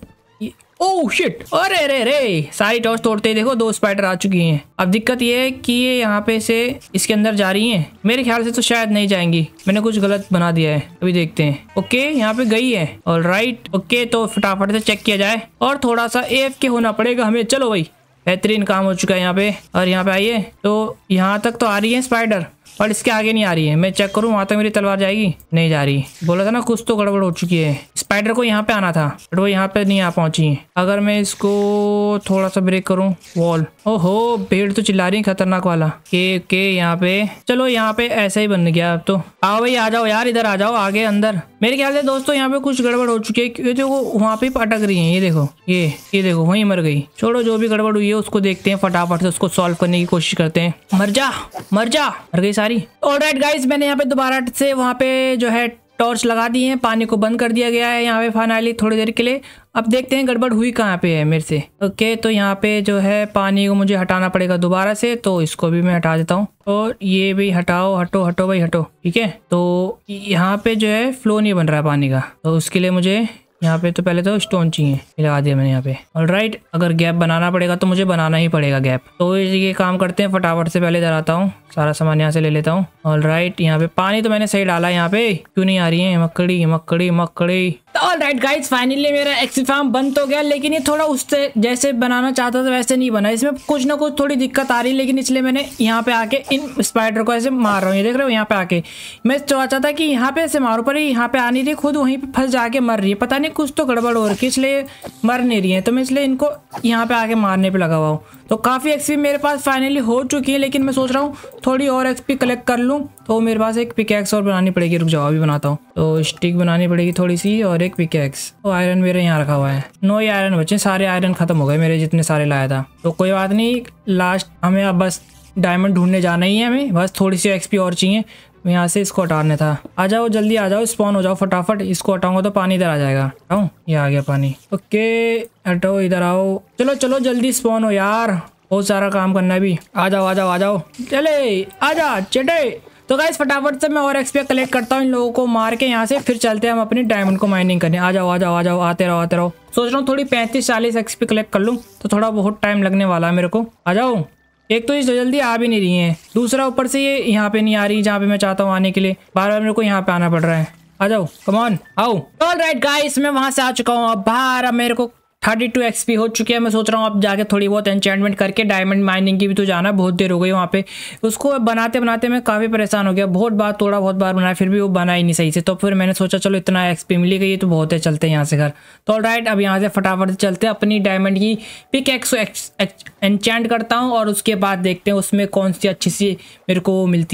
ओह शिट, अरे रे रे सारी टॉर्च तोड़ते ही देखो दो स्पाइडर आ चुकी हैं। अब दिक्कत ये है कि ये यहाँ पे से इसके अंदर जा रही हैं, मेरे ख्याल से तो शायद नहीं जाएंगी, मैंने कुछ गलत बना दिया है, अभी देखते हैं। ओके यहाँ पे गई है। ऑलराइट ओके तो फटाफट से चेक किया जाए और थोड़ा सा एफ के होना पड़ेगा हमें। चलो भाई बेहतरीन काम हो चुका है यहाँ पे। और यहाँ पे आइए, तो यहाँ तक तो आ रही है स्पाइडर और इसके आगे नहीं आ रही है। मैं चेक करूँ वहां तक मेरी तलवार जाएगी, नहीं जा रही। बोला था ना कुछ तो गड़बड़ हो चुकी है। स्पाइडर को यहाँ पे आना था बट वो यहाँ पे नहीं आ पहुंची है। अगर मैं इसको थोड़ा सा ब्रेक करूँ, वॉल, ओहो भीड़ तो चिल्ला रही है खतरनाक वाला। के के यहाँ पे चलो, यहाँ पे ऐसा ही बन गया। अब तो आओ भाई आ जाओ यार, इधर आ जाओ आगे अंदर। मेरे ख्याल से दोस्तों यहाँ पे कुछ गड़बड़ हो चुकी है, क्योंकि देखो वहाँ पे अटक रही है, ये देखो ये ये देखो वहीं मर गई। छोड़ो जो भी गड़बड़ हुई है उसको देखते हैं, फटाफट से उसको सॉल्व करने की कोशिश करते हैं। मर जा मर जा, मर गई सारी। ऑलराइट गाइस मैंने यहाँ पे दोबारा से वहाँ पे जो है टॉर्च लगा दी है, पानी को बंद कर दिया गया है यहाँ पे फाइनली थोड़ी देर के लिए। अब देखते हैं गड़बड़ हुई कहाँ पे है मेरे से। ओके तो यहाँ पे जो है पानी को मुझे हटाना पड़ेगा दोबारा से, तो इसको भी मैं हटा देता हूँ और ये भी हटाओ, हटो हटो भाई हटो। ठीक है तो यहाँ पे जो है फ्लो नहीं बन रहा है पानी का, तो उसके लिए मुझे यहाँ पे तो पहले तो स्टोन चाहिए, लगा दिया मैंने यहाँ पे। ऑलराइट अगर गैप बनाना पड़ेगा तो मुझे बनाना ही पड़ेगा गैप। तो ये काम करते हैं, फटाफट से पहले इधर आता हूँ, सारा सामान यहाँ से ले लेता हूँ। ऑलराइट यहाँ पे पानी तो मैंने सही डाला है, यहाँ पे क्यों नहीं आ रही है मकड़ी मकड़ी मकड़ी। ऑलराइट गाइस फाइनली मेरा एक्सी फार्म बन तो गया, लेकिन ये थोड़ा उससे जैसे बनाना चाहता था वैसे नहीं बना, इसमें कुछ ना कुछ थोड़ी दिक्कत आ रही है। लेकिन इसलिए मैंने यहाँ पे आके इन स्पाइडर को ऐसे मार रहा हूँ, ये देख रहे हो यहाँ पे आके। मैं चाहता था कि यहाँ पे ऐसे मारूं, पर यहाँ पे आनी थी, खुद वहीं पे फंस जाके मर रही है, पता नहीं कुछ तो गड़बड़ हो रही है इसलिए मर नहीं रही है। तो मैं इसलिए इनको यहाँ पे आके मारने पे लगा हुआ हूँ। तो काफ़ी एक्सपी मेरे पास फाइनली हो चुकी है, लेकिन मैं सोच रहा हूँ थोड़ी और एक्सपी कलेक्ट कर लूँ। तो मेरे पास एक पिकैक्स और बनानी पड़ेगी, रुक जाओ अभी बनाता हूँ। तो स्टिक बनानी पड़ेगी थोड़ी सी और एक पिकैक्स। तो आयरन मेरे यहाँ रखा हुआ है, नौ ही आयरन बचे, सारे आयरन खत्म हो गए मेरे जितने सारे लाया था। तो कोई बात नहीं, लास्ट हमें अब बस डायमंड ढूंढने जाना ही है, हमें बस थोड़ी सी एक्सपी और चाहिए। यहाँ से इसको हटाने था, आ जाओ जल्दी आ जाओ, स्पॉन हो जाओ फटाफट। इसको हटाऊंगा तो पानी इधर आ जाएगा। हटाऊं, ये आ गया पानी। ओके हटाओ, इधर आओ, चलो चलो जल्दी स्पॉन हो यार, बहुत सारा काम करना है अभी। आ जाओ आ जाओ आ जाओ, चले आ जा चटे। तो गाइस फटाफट से मैं और एक्सपी कलेक्ट करता हूँ, इन लोगों को मार के यहाँ से फिर चलते हैं हम अपनी डायमंड को माइनिंग करने। आ जाओ आ जाओ आ जाओ, आते रहो आते रहो। सोच रहा हूँ थोड़ी पैंतीस चालीस एक्सपी कलेक्ट कर लूँ, तो थोड़ा बहुत टाइम लगने वाला है मेरे को। आ जाओ, एक तो ये जल्दी आ भी नहीं रही है, दूसरा ऊपर से ये यहाँ पे नहीं आ रही जहाँ पे मैं चाहता हूँ आने के लिए, बार बार मेरे को यहाँ पे आना पड़ रहा है। आ जाओ कम ऑन आओ। ऑलराइट गाइस मैं वहां से आ चुका हूँ, अब बाहर अब मेरे को बत्तीस एक्सपी हो चुकी है। मैं सोच रहा हूँ अब जाके थोड़ी बहुत एन्चेंटमेंट करके डायमंड माइनिंग की भी तो जाना, बहुत देर हो गई वहाँ पे। उसको बनाते बनाते मैं काफ़ी परेशान हो गया, बहुत बार तोड़ा बहुत बार बनाया, फिर भी वो बना ही नहीं सही से। तो फिर मैंने सोचा चलो इतना एक्सपी मिली गई तो बहुत है, चलते हैं यहाँ से घर। तो ऑलराइट अब यहाँ से फटाफट से चलते हैं, अपनी डायमंड की पिकैक्स एन्चेंट करता हूँ और उसके बाद देखते हैं उसमें कौन सी अच्छी सी मेरे को मिलती है।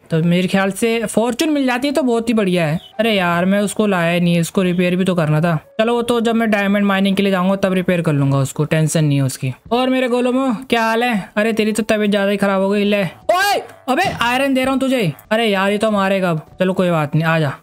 तो मेरे ख्याल से फॉर्चून मिल जाती है तो बहुत ही बढ़िया है। अरे यार मैं उसको लाया नहीं है, उसको रिपेयर भी तो करना था। चलो वो तो जब मैं डायमंड माइनिंग के लिए जाऊंगा तब रिपेयर कर लूंगा उसको, टेंशन नहीं है उसकी। और मेरे गोलोमो क्या हाल है? अरे तेरी तो तबीयत ज्यादा ही खराब हो गई। ले ओए अबे आयरन दे रहा हूँ तुझे। अरे यार ये तो मारेगा अब। चलो कोई बात नहीं, आजा।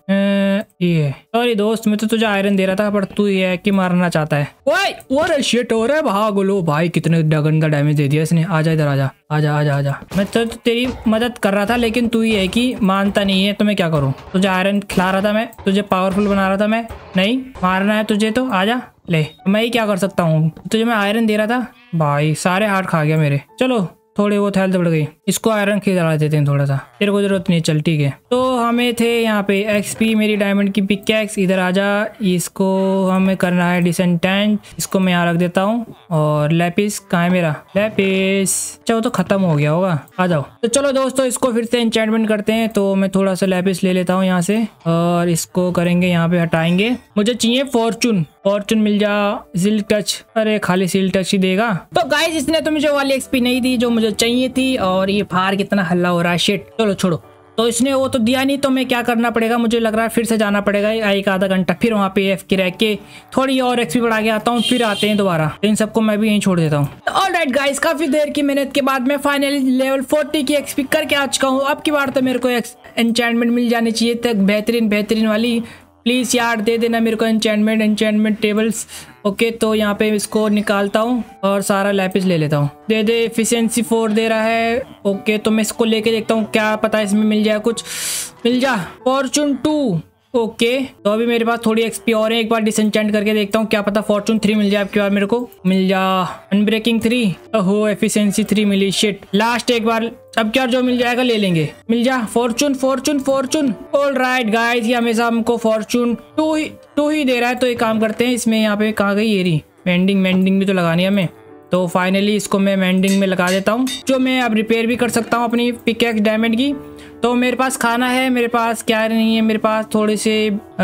ये सॉरी दोस्त, मैं तो तुझे आयरन दे रहा था पर तू ये है कि मारना चाहता है। ओए ओरे शिट हो रहा है, भाग लो भाई। कितने गंदा डैमेज दे दिया इसने। आजा इधर, आजा आजा आजा आजा। मैं तो तेरी मदद कर रहा था लेकिन तू ही है कि मानता नहीं है, तो मैं क्या करूँ? तुझे आयरन खिला रहा था मैं, तुझे पावरफुल बना रहा था मैं। नहीं मारना है तुझे तो आजा। ले मैं ही क्या कर सकता हूँ, तुझे मैं आयरन दे रहा था भाई, सारे हार्ट खा गया मेरे। चलो थोड़ी बहुत हेल्थ बढ़ गई, इसको आयरन खिला देते हैं थोड़ा सा, तेरे को जरूरत नहीं। चल ठीक है, तो हमें थे यहाँ पे एक्सपी, मेरी डायमंड की पिकैक्स। इधर आजा, इसको हमें करना है डिसेंटेंट, इसको मैं यहाँ रख देता हूँ। और लैपिस कहाँ है मेरा? लैपिस अच्छा वो तो खत्म हो गया होगा, आ जाओ। तो चलो दोस्तों इसको फिर से एन्चेंटमेंट करते हैं। तो मैं थोड़ा सा लैपिस ले लेता हूँ यहाँ से और इसको करेंगे, यहाँ पे हटाएंगे। मुझे चाहिए फॉर्चून, फॉर्चून मिल जा। सील टच, अरे खाली सील टच ही देगा। तो गाइस इसने तो मुझे वाली एक्सपी नहीं दी जो मुझे चाहिए थी। और ये फार कितना हल्ला हो रहा है, शिट। चलो छोड़ो, तो इसने वो तो दिया नहीं, तो मैं क्या करना पड़ेगा, मुझे लग रहा है फिर से जाना पड़ेगा एक आधा घंटा, फिर वहाँ पे एफ के रह के थोड़ी और एक्सपी बढ़ा के आता हूँ, फिर आते हैं दोबारा। इन सबको मैं भी यहीं छोड़ देता हूँ। ऑलराइट गाइस, काफी देर की मेहनत के बाद मैं फाइनली लेवल फोर्टी की एक्सपी करके आ चुका हूँ। अब की बार तो मेरे को एन्चेंटमेंट मिल जानी चाहिए तक बेहतरीन बेहतरीन वाली। प्लीज़ यार दे देना मेरे को एन्चेंटमेंट एन्चेंटमेंट टेबल्स। ओके तो यहाँ पे इसको निकालता हूँ और सारा लैपिस ले लेता हूँ। दे दे, एफिशिएंसी फोर दे रहा है। ओके तो मैं इसको लेके देखता हूँ, क्या पता इसमें मिल जाए कुछ। मिल जा फॉर्चून टू। ओके तो अभी मेरे पास थोड़ी एक्सपी और है, एक बार डिसएंचेंट करके देखता हूँ, क्या पता फॉर्चून थ्री मिल जाए। आपके बाद मेरे को मिल जा अनब्रेकिंग थ्री। ओहो एफिशिएंसी थ्री मिली, शिट। लास्ट एक बार, अब क्या जो मिल जाएगा ले लेंगे। मिल जा fortune fortune fortune. All right guys, ये हमेशा हमको फॉर्चून टू ही टू ही दे रहा है। तो एक काम करते हैं, इसमें यहाँ पे कहाँ गई ये रही मेंडिंग, मेंडिंग भी तो लगानी है हमें। तो फाइनली इसको मैं मेंडिंग में लगा देता हूँ, जो मैं अब रिपेयर भी कर सकता हूँ अपनी पिकैक्स डायमंड की। तो मेरे पास खाना है, मेरे पास क्या नहीं है, मेरे पास थोड़े से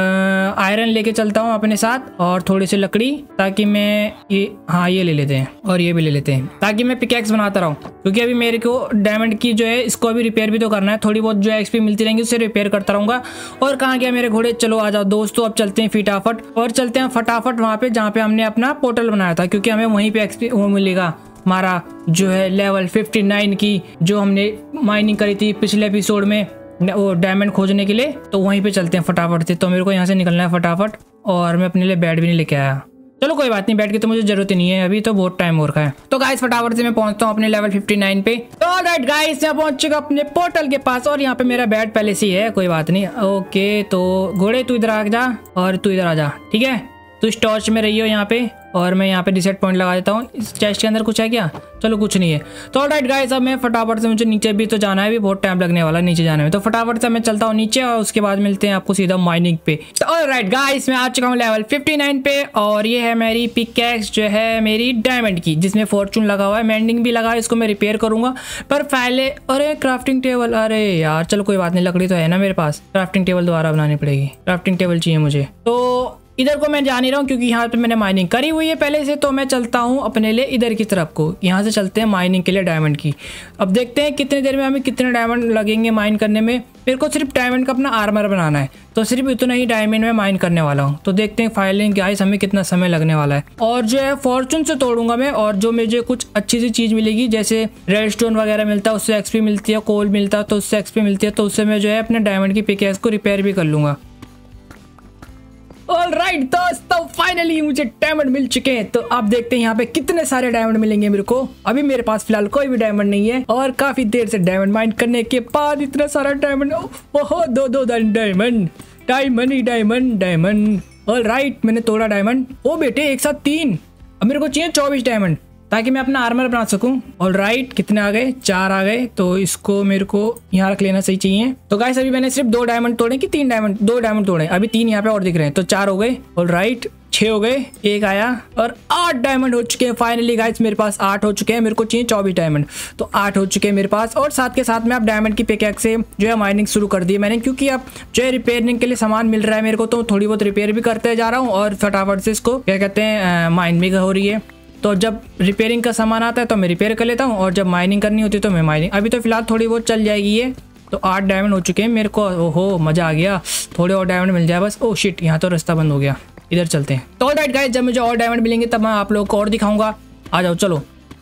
आयरन लेके चलता हूँ अपने साथ और थोड़ी सी लकड़ी, ताकि मैं ये हाँ ये ले लेते हैं और ये भी ले लेते हैं, ताकि मैं पिकैक्स बनाता रहूँ। क्योंकि अभी मेरे को डायमंड की जो है इसको अभी रिपेयर भी तो करना है, थोड़ी बहुत जो है एक्सपी मिलती रहेंगी उससे रिपेयर करता रहूँगा। और कहाँ गया मेरे घोड़े? चलो आ जाओ दोस्तों, अब चलते हैं फटाफट और चलते हैं फटाफट वहाँ पे जहाँ पे हमने अपना पोर्टल बनाया था, क्योंकि हमें वहीं पे एक्सपी वो मिलेगा हमारा जो है लेवल फिफ्टी नाइन की, जो हमने माइनिंग करी थी पिछले एपिसोड में वो डायमंड खोजने के लिए। तो वहीं पे चलते हैं फटाफट से। तो मेरे को यहाँ से निकलना है फटाफट, और मैं अपने लिए बैट भी नहीं लेके आया। चलो कोई बात नहीं, बैट की तो मुझे जरूरत ही नहीं है, अभी तो बहुत टाइम हो रखा है। तो गाइस फटाफट से मैं पहुंचता हूँ अपने लेवल फिफ्टी नाइन पे। तो ऑलराइट गाइस, मैं पहुंच चुका अपने पोर्टल के पास और यहाँ पे मेरा बैट पहले से ही है, कोई बात नहीं। ओके तो घोड़े तू इधर आ जा और तू इधर आ जा, ठीक है। तो इस टॉर्च में रही हो यहाँ पे, और मैं यहाँ पे रिसेट पॉइंट लगा देता हूँ। इस चेस्ट के अंदर कुछ है क्या? चलो कुछ नहीं है। तो ऑलराइट गाइस, अब मैं फटाफट से, मुझे नीचे भी तो जाना है, भी बहुत टाइम लगने वाला नीचे जाने में। तो फटाफट से मैं चलता हूँ नीचे और उसके बाद मिलते हैं आपको सीधा माइनिंग पे। तो ऑलराइट गाइस, मैं आ चुका हूँ लेवल फिफ्टी नाइन पे और ये है मेरी पिकैक्स जो है मेरी डायमंड की, जिसमें फॉर्चून लगा हुआ है, मेंडिंग भी लगा है। इसको मैं रिपेयर करूंगा पर पहले, अरे क्राफ्टिंग टेबल, अरे यार चलो कोई बात नहीं, लकड़ी तो है ना मेरे पास। क्राफ्टिंग टेबल दोबारा बनानी पड़ेगी, क्राफ्टिंग टेबल चाहिए मुझे। तो इधर को मैं जा नहीं रहा हूँ क्योंकि यहाँ पे मैंने माइनिंग करी हुई है पहले से। तो मैं चलता हूँ अपने लिए इधर की तरफ को, यहाँ से चलते हैं माइनिंग के लिए डायमंड की। अब देखते हैं कितने देर में हमें कितने डायमंड लगेंगे माइन करने में। मेरे को सिर्फ डायमंड का अपना आर्मर बनाना है, तो सिर्फ इतना ही डायमंड में माइन करने वाला हूँ। तो देखते हैं फाइनली गाइस हमें कितना समय लगने वाला है। और जो है फॉर्चून से तोड़ूंगा मैं, और जो मुझे कुछ अच्छी सी चीज मिलेगी, जैसे रेड स्टोन वगैरह मिलता है उससे एक्सपी मिलती है, कोल मिलता है तो उससे एक्सपी मिलती है, तो उससे मैं जो है अपने डायमंड की पिकैक्स को रिपेयर भी कर लूंगा। ऑलराइट दोस्तों, फाइनली मुझे डायमंड मिल चुके हैं। तो आप देखते हैं यहाँ पे कितने सारे डायमंड मिलेंगे मेरे को। अभी मेरे पास फिलहाल कोई भी डायमंड नहीं है, और काफी देर से डायमंड माइन करने के बाद इतना सारा डायमंड। ओहो दो दो डायमंड डायमंड ही डायमंड डायमंड। ऑलराइट मैंने तोड़ा डायमंड। ओ बेटे एक साथ तीन। अब मेरे को चाहिए चौबीस डायमंड ताकि मैं अपना आर्मर बना सकूं। ऑलराइट कितने आ गए? चार आ गए। तो इसको मेरे को यहाँ रख लेना सही चाहिए। तो गाइस अभी मैंने सिर्फ दो डायमंड तोड़े कि तीन डायमंड? दो डायमंड तोड़े, अभी तीन यहाँ पे और दिख रहे हैं, तो चार हो गए। ऑलराइट छह हो गए, एक आया, और आठ डायमंड हो चुके हैं फाइनली गाइस। मेरे पास आठ हो चुके हैं, मेरे को चाहिए चौबीस डायमंड, तो आठ हो चुके हैं मेरे पास। और साथ के साथ में आप डायमंड की पिकैक्स से जो है माइनिंग शुरू कर दी है मैंने, क्योंकि अब जो है रिपेयरिंग के लिए सामान मिल रहा है मेरे को, तो थोड़ी बहुत रिपेयर भी करते जा रहा हूँ और फटाफट से इसको क्या कहते हैं माइन भी हो रही है। तो जब रिपेयरिंग का सामान आता है तो मैं रिपेयर कर लेता हूँ, और जब माइनिंग करनी होती है तो मैं माइनिंग। अभी तो फिलहाल थोड़ी बहुत चल जाएगी ये, तो आठ डायमंड हो चुके हैं मेरे को। ओहो मज़ा आ गया, थोड़े और डायमंड मिल जाए बस। ओ शिट, यहाँ तो रास्ता बंद हो गया, इधर चलते हैं। तो ऑलराइट गाइस, जब मुझे और डायमंड मिलेंगे तब मैं आप लोगों को और दिखाऊंगा। आ जाओ चलो।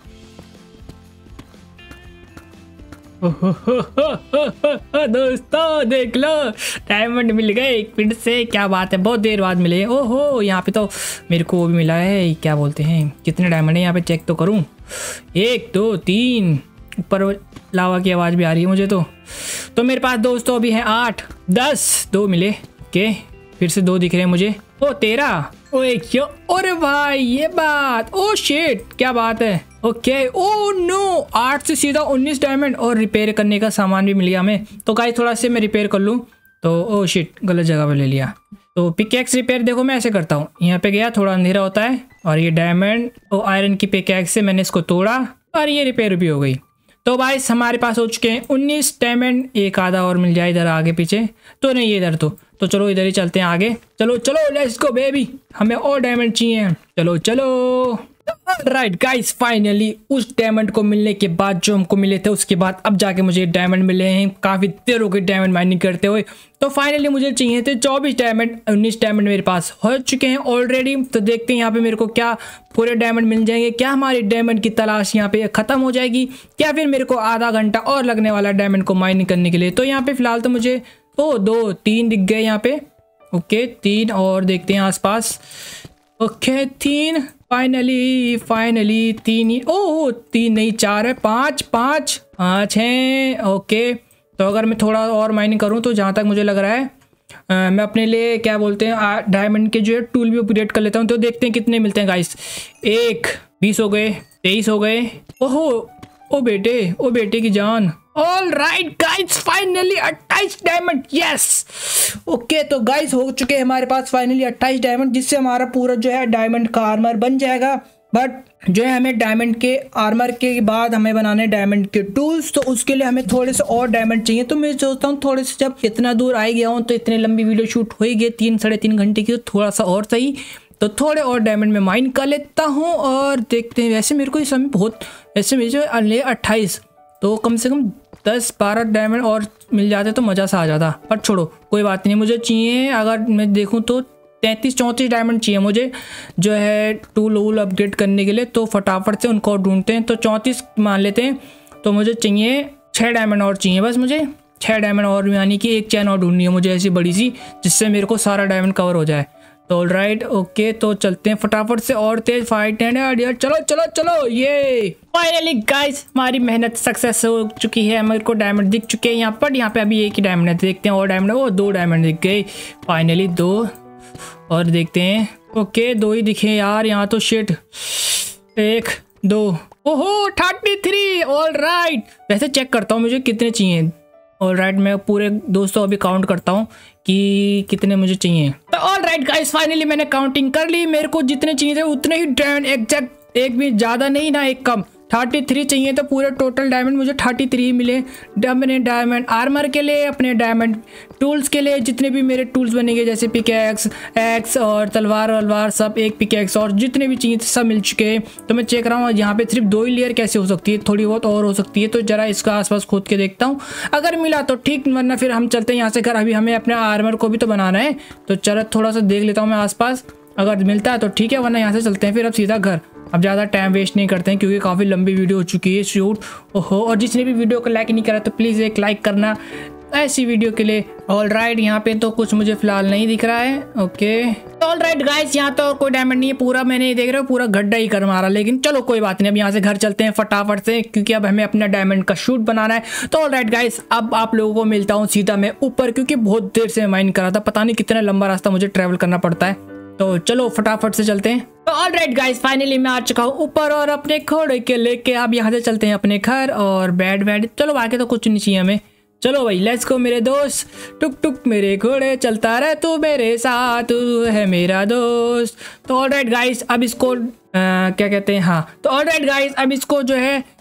दोस्तों देख लो, डायमंड मिल गए फिर से, क्या बात है, बहुत देर बाद मिले। ओहो यहाँ पे तो मेरे को वो भी मिला है, क्या बोलते हैं, कितने डायमंड है यहाँ पे चेक तो करूँ। एक दो तीन, ऊपर लावा की आवाज़ भी आ रही है मुझे तो। तो मेरे पास दोस्तों अभी है आठ दस, दो मिले। ओके फिर से दो दिख रहे हैं मुझे। ओ तेरह, ओ एक क्यों, अरे भाई ये बात, ओ शिट क्या बात है। ओके ओ नो, आठ से सीधा उन्नीस डायमंड और रिपेयर करने का सामान भी मिल गया हमें। तो गाइस थोड़ा से मैं रिपेयर कर लूँ। तो ओ शिट गलत जगह पे ले लिया। तो पिकैक्स रिपेयर देखो मैं ऐसे करता हूँ, यहाँ पे गया, थोड़ा अंधेरा होता है और ये डायमंड और आयरन की पिकैक्स से मैंने इसको तोड़ा और ये रिपेयर भी हो गई। तो भाई हमारे पास हो चुके हैं उन्नीस डायमंड, एक आधा और मिल जाए इधर आगे पीछे तो नहीं, इधर तो तो चलो इधर ही चलते हैं आगे। चलो चलो लेट्स गो बेबी, हमें और डायमंड चाहिए। चलो चलो। राइट गाइस, फाइनली उस डायमंड को मिलने के बाद जो हमको मिले थे उसके बाद अब जाके मुझे डायमंड मिले हैं। काफ़ी देर हो गई डायमंड माइनिंग करते हुए। तो फाइनली मुझे चाहिए थे चौबीस डायमंड, उन्नीस डायमंड मेरे पास हो चुके हैं ऑलरेडी। तो देखते हैं यहाँ पे मेरे को क्या पूरे डायमंड मिल जाएंगे, क्या हमारी डायमंड की तलाश यहाँ पे ख़त्म हो जाएगी, क्या फिर मेरे को आधा घंटा और लगने वाला डायमंड को माइनिंग करने के लिए। तो यहाँ पे फिलहाल तो मुझे ओ दो तीन दिख गए यहाँ पे। ओके तीन और देखते हैं आसपास। ओके तीन, फाइनली फाइनली तीन ही, ओह तीन नहीं चार है, पाँच पाँच पाँच हैं। ओके तो अगर मैं थोड़ा और माइनिंग करूं तो जहां तक मुझे लग रहा है आ, मैं अपने लिए क्या बोलते हैं डायमंड के जो है टूल भी अपग्रेड कर लेता हूं। तो देखते हैं कितने मिलते हैं गाइस। एक, बीस हो गए, तेईस हो गए। ओहो ओ बेटे, ओ बेटे की जान। ऑल राइट गाइज, फाइनली अट्ठाईस डायमंड, यस। ओके तो गाइज हो चुके हैं हमारे पास फाइनली अट्ठाईस डायमंड, जिससे हमारा पूरा जो है डायमंड का आर्मर बन जाएगा। बट जो है हमें डायमंड के आर्मर के बाद हमें बनाने डायमंड के टूल्स, तो उसके लिए हमें थोड़े से और डायमंड चाहिए। तो मैं सोचता हूँ थोड़े से, जब इतना दूर आ गया हूँ तो इतनी लंबी वीडियो शूट हो ही गई तीन साढ़े तीन घंटे की, तो थोड़ा सा और सही, तो थोड़े और डायमंड में माइन कर लेता हूँ और देखते हैं। वैसे मेरे को इस समय बहुत, वैसे मेरे जो अट्ठाईस, तो कम से कम दस बारह डायमंड और मिल जाते तो मज़ा सा आ जाता। पर छोड़ो कोई बात नहीं, मुझे चाहिए, अगर मैं देखूँ तो तैंतीस चौंतीस डायमंड चाहिए मुझे जो है टूल वूल अपग्रेड करने के लिए। तो फटाफट से उनको ढूंढते हैं। तो चौंतीस मान लेते हैं। तो मुझे चाहिए छः डायमंड और चाहिए, बस मुझे छः डायमंड और, यानी कि एक चैन और ढूंढनी है मुझे ऐसी बड़ी सी, जिससे मेरे को सारा डायमंड कवर हो जाए। तो ऑल राइट ओके, तो चलते हैं फटाफट से और तेज फाइट है यार। चलो चलो चलो, ये फाइनली गाइस हमारी मेहनत सक्सेस हो चुकी है। मेरे को डायमंड दिख चुके हैं यहाँ पर। यहाँ पे अभी एक ही डायमंड है, देखते हैं और डायमंड। वो दो डायमंड दिख गए फाइनली, दो और देखते हैं। ओके दो ही दिखे यार यहाँ तो, शिट। एक दो, ओहो थर्टी थ्री, ऑल राइट। वैसे चेक करता हूँ मुझे कितने चाहिए। ऑल राइट मैं पूरे दोस्तों अभी काउंट करता हूँ कि कितने मुझे चाहिए। तो ऑल राइट गाइस, फाइनली मैंने काउंटिंग कर ली। मेरे को जितने चाहिए थे उतने ही डायमंड एग्जैक्ट, एक भी ज़्यादा नहीं ना एक कम, थर्टी थ्री चाहिए। तो पूरे टोटल डायमंड मुझे थर्टी थ्री मिले। अपने डायमंड आर्मर के लिए, अपने डायमंड टूल्स के लिए, जितने भी मेरे टूल्स बनेंगे जैसे पिकैक्स एक्स और तलवार वलवार सब, एक पिकैक्स और जितने भी चाहिए सब मिल चुके हैं। तो मैं चेक रहा हूँ यहाँ पे सिर्फ दो ही लेयर कैसे हो सकती है, थोड़ी बहुत और हो सकती है। तो जरा इसका आसपास खोद के देखता हूँ, अगर मिला तो ठीक, वरना फिर हम चलते हैं यहाँ से घर। अभी हमें अपने आर्मर को भी तो बनाना है। तो चलो थोड़ा सा देख लेता हूँ मैं आसपास, अगर मिलता है तो ठीक है, वरना यहाँ से चलते हैं फिर अब सीधा घर। अब ज़्यादा टाइम वेस्ट नहीं करते हैं क्योंकि काफ़ी लंबी वीडियो हो चुकी है शूट। ओहो, और जिसने भी वीडियो को लाइक नहीं करा तो प्लीज़ एक लाइक करना ऐसी वीडियो के लिए। ऑल राइट यहाँ पे तो कुछ मुझे फिलहाल नहीं दिख रहा है। ओके ऑल राइट गाइस, यहाँ तो और कोई डायमंड नहीं है, पूरा मैंने देख रहा हूँ पूरा गड्ढा ही कर मारा। लेकिन चलो कोई बात नहीं, अब यहाँ से घर चलते हैं फटाफट से, क्योंकि अब हमें अपना डायमंड का शूट बनाना है। तो ऑल राइट गाइस, अब आप लोगों को मिलता हूँ सीधा मैं ऊपर, क्योंकि बहुत देर से माइन करा था, पता नहीं कितना लंबा रास्ता मुझे ट्रेवल करना पड़ता है। तो चलो फटाफट से चलते हैं। तो ऑल राइट गाइस, फाइनली मैं आ चुका हूँ ऊपर और अपने घोड़े के लेके अब यहाँ से चलते हैं अपने घर और बैठ बैठ। चलो आगे तो कुछ नहीं चाहिए हमें, चलो भाई लेट्स गो मेरे दोस्त। टुक टुक मेरे घोड़े चलता रहे तू मेरे साथ, तू है मेरा दोस्त। तो ऑल राइट गाइस, अब इसको आ, क्या कहते हैं, हाँ तो ऑल राइट गाइस, अब इसको जो है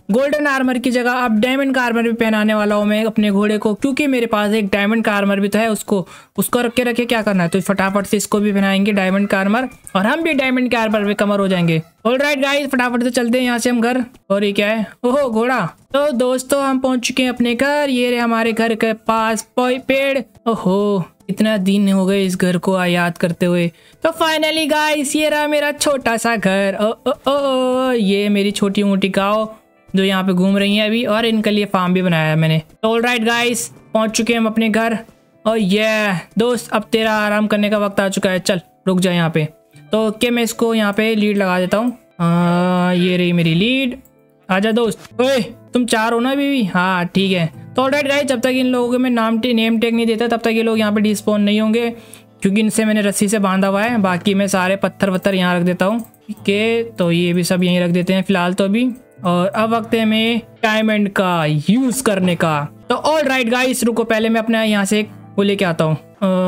गोल्डन आर्मर की जगह अब डायमंड का आर्मर भी पहनाने वाला हूँ मैं अपने घोड़े को, क्योंकि मेरे पास एक डायमंड का आर्मर भी तो है। उसको उसको रख के रखे क्या करना है, तो फटाफट से इसको भी पहनाएंगे डायमंड का आर्मर और हम भी डायमंड के आर्मर में कवर हो जाएंगे। ऑलराइट गाइस, फटाफट से चलते हैं यहाँ से हम घर। और ये क्या है, ओहो घोड़ा। तो दोस्तों हम पहुंच चुके हैं अपने घर। ये रहे हमारे घर के पास पेड़। ओहो इतना दिन हो गए इस घर को याद करते हुए। तो फाइनली गाइस ये रहा मेरा छोटा सा घर। ओ ओ ओ, ओ ये मेरी छोटी मोटी गाँव जो यहाँ पे घूम रही है अभी, और इनके लिए फार्म भी बनाया है मैंने। तो ऑलराइट गाइस पहुंच चुके हैं हम अपने घर। और ये दोस्त अब तेरा आराम करने का वक्त आ चुका है, चल रुक जा यहाँ पे। तो क्या मैं इसको यहाँ पे लीड लगा देता हूँ। ये रही मेरी लीड, आजा दोस्त। ओए तुम चार हो ना बीवी, हाँ ठीक है। तो ऑलराइट गाइस जब तक इन लोगों को मैं नाम नेम टैग नहीं देता तब तक ये लोग यहाँ पे डिस्पॉन नहीं होंगे, क्योंकि इनसे मैंने रस्सी से बांधा हुआ है। बाकी मैं सारे पत्थर वत्थर यहाँ रख देता हूँ। ठीक है, तो ये भी सब यहीं रख देते हैं फिलहाल तो अभी। और अब वक्त है हमें डायमंड का यूज करने का। तो ऑलराइट गाइस रुको, पहले मैं अपना यहाँ से वो लेके आता हूँ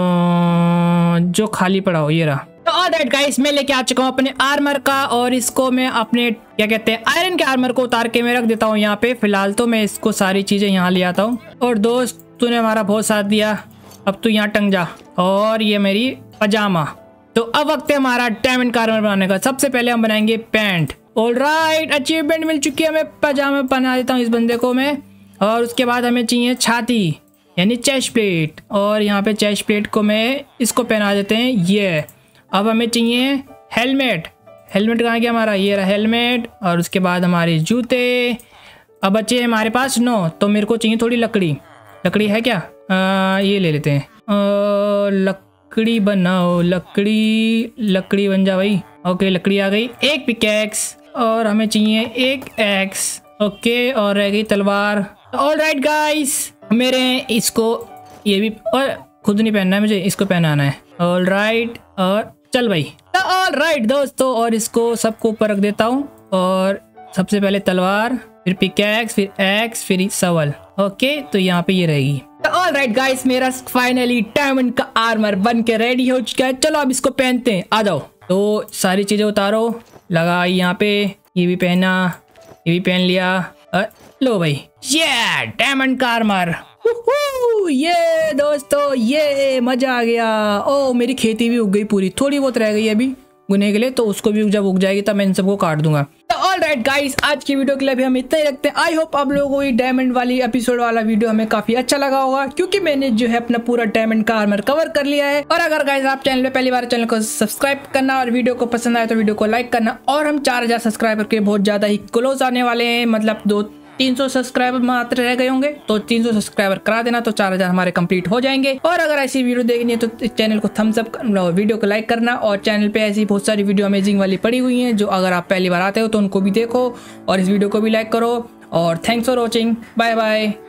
जो खाली पड़ा हो, ये रहा। तो ऑलराइट गाइस मैं लेके आ चुका हूँ अपने आर्मर का, और इसको मैं अपने क्या कहते हैं आयरन के आर्मर को उतार के मैं रख देता हूँ यहाँ पे। फिलहाल तो मैं इसको सारी चीजें यहाँ ले आता हूँ। और दोस्त तूने हमारा बहुत साथ दिया, अब तू यहाँ टंग जा। और ये मेरी पजामा। तो अब वक्त है हमारा डायमंड का आर्मर बनाने का। सबसे पहले हम बनाएंगे पैंट। ऑलराइट अचीवमेंट मिल चुकी है, मैं पजामा बना देता हूँ इस बंदे को मैं। और उसके बाद हमें चाहिए छाती यानी चेस्ट प्लेट, और यहाँ पे चेस्ट प्लेट को मैं इसको पहना देते हैं ये। अब हमें चाहिए हेलमेट। हेलमेट कहाँ गया हमारा, ये रहा हेलमेट। और उसके बाद हमारे जूते। अब बचे हमारे पास नौ, तो मेरे को चाहिए थोड़ी लकड़ी। लकड़ी है क्या, आ, ये ले लेते हैं। आ, लकड़ी बनाओ, लकड़ी लकड़ी बन जा भाई। ओके लकड़ी आ गई। एक पिकैक्स, और हमें चाहिए एक एक्स। ओके और रह गई तलवार। ऑलराइट गाइस मेरे इसको ये भी और खुद नहीं पहनना है मुझे, इसको पहनाना है। ऑलराइट और चल भाई। तो ऑलराइट दोस्तों, और इसको सबको ऊपर रख देता हूँ। और सबसे पहले तलवार, फिर पिकैक्स, फिर एक्स, फिर सवल। ओके तो यहाँ पे ये रहेगी। तो ऑलराइट गाइस मेरा फाइनली डायमंड का आर्मर बन के रेडी हो चुका है। चलो अब इसको पहनते हैं, आ जाओ। तो सारी चीजें उतारो, लगा यहाँ पे, ये भी पहना, ये भी पहन लिया। आ, लो भाई ये डायमंड का आर्मर। ये दोस्तों ये मजा आ गया। ओ मेरी खेती भी उग गई पूरी, थोड़ी बहुत रह गई अभी गुने के लिए, तो उसको भी जब उग जाएगी तब मैं इन सबको काट दूंगा। तो ऑलराइट गाइस आज की वीडियो के लिए भी हम इतना ही रखते हैं। आई होप आप लोगों को ये डायमंड वाली एपिसोड वाला वीडियो हमें काफी अच्छा लगा होगा, क्योंकि मैंने जो है अपना पूरा डायमंड का आर्मर कवर कर लिया है। और अगर गाइस आप चैनल पे पहली बार, चैनल को सब्सक्राइब करना, और वीडियो को पसंद आए तो वीडियो को लाइक करना। और हम चार हजार सब्सक्राइबर के बहुत ज्यादा ही क्लोज आने वाले हैं, मतलब दो तीन सौ सब्सक्राइबर मात्र रह गए होंगे, तो तीन सौ सब्सक्राइबर करा देना, तो चार हजार हमारे कंप्लीट हो जाएंगे। और अगर ऐसी वीडियो देखनी है तो चैनल को थम्स अप, वीडियो को लाइक करना। और चैनल पे ऐसी बहुत सारी वीडियो अमेजिंग वाली पड़ी हुई हैं, जो अगर आप पहली बार आते हो तो उनको भी देखो और इस वीडियो को भी लाइक करो। और thanks for watching, bye bye.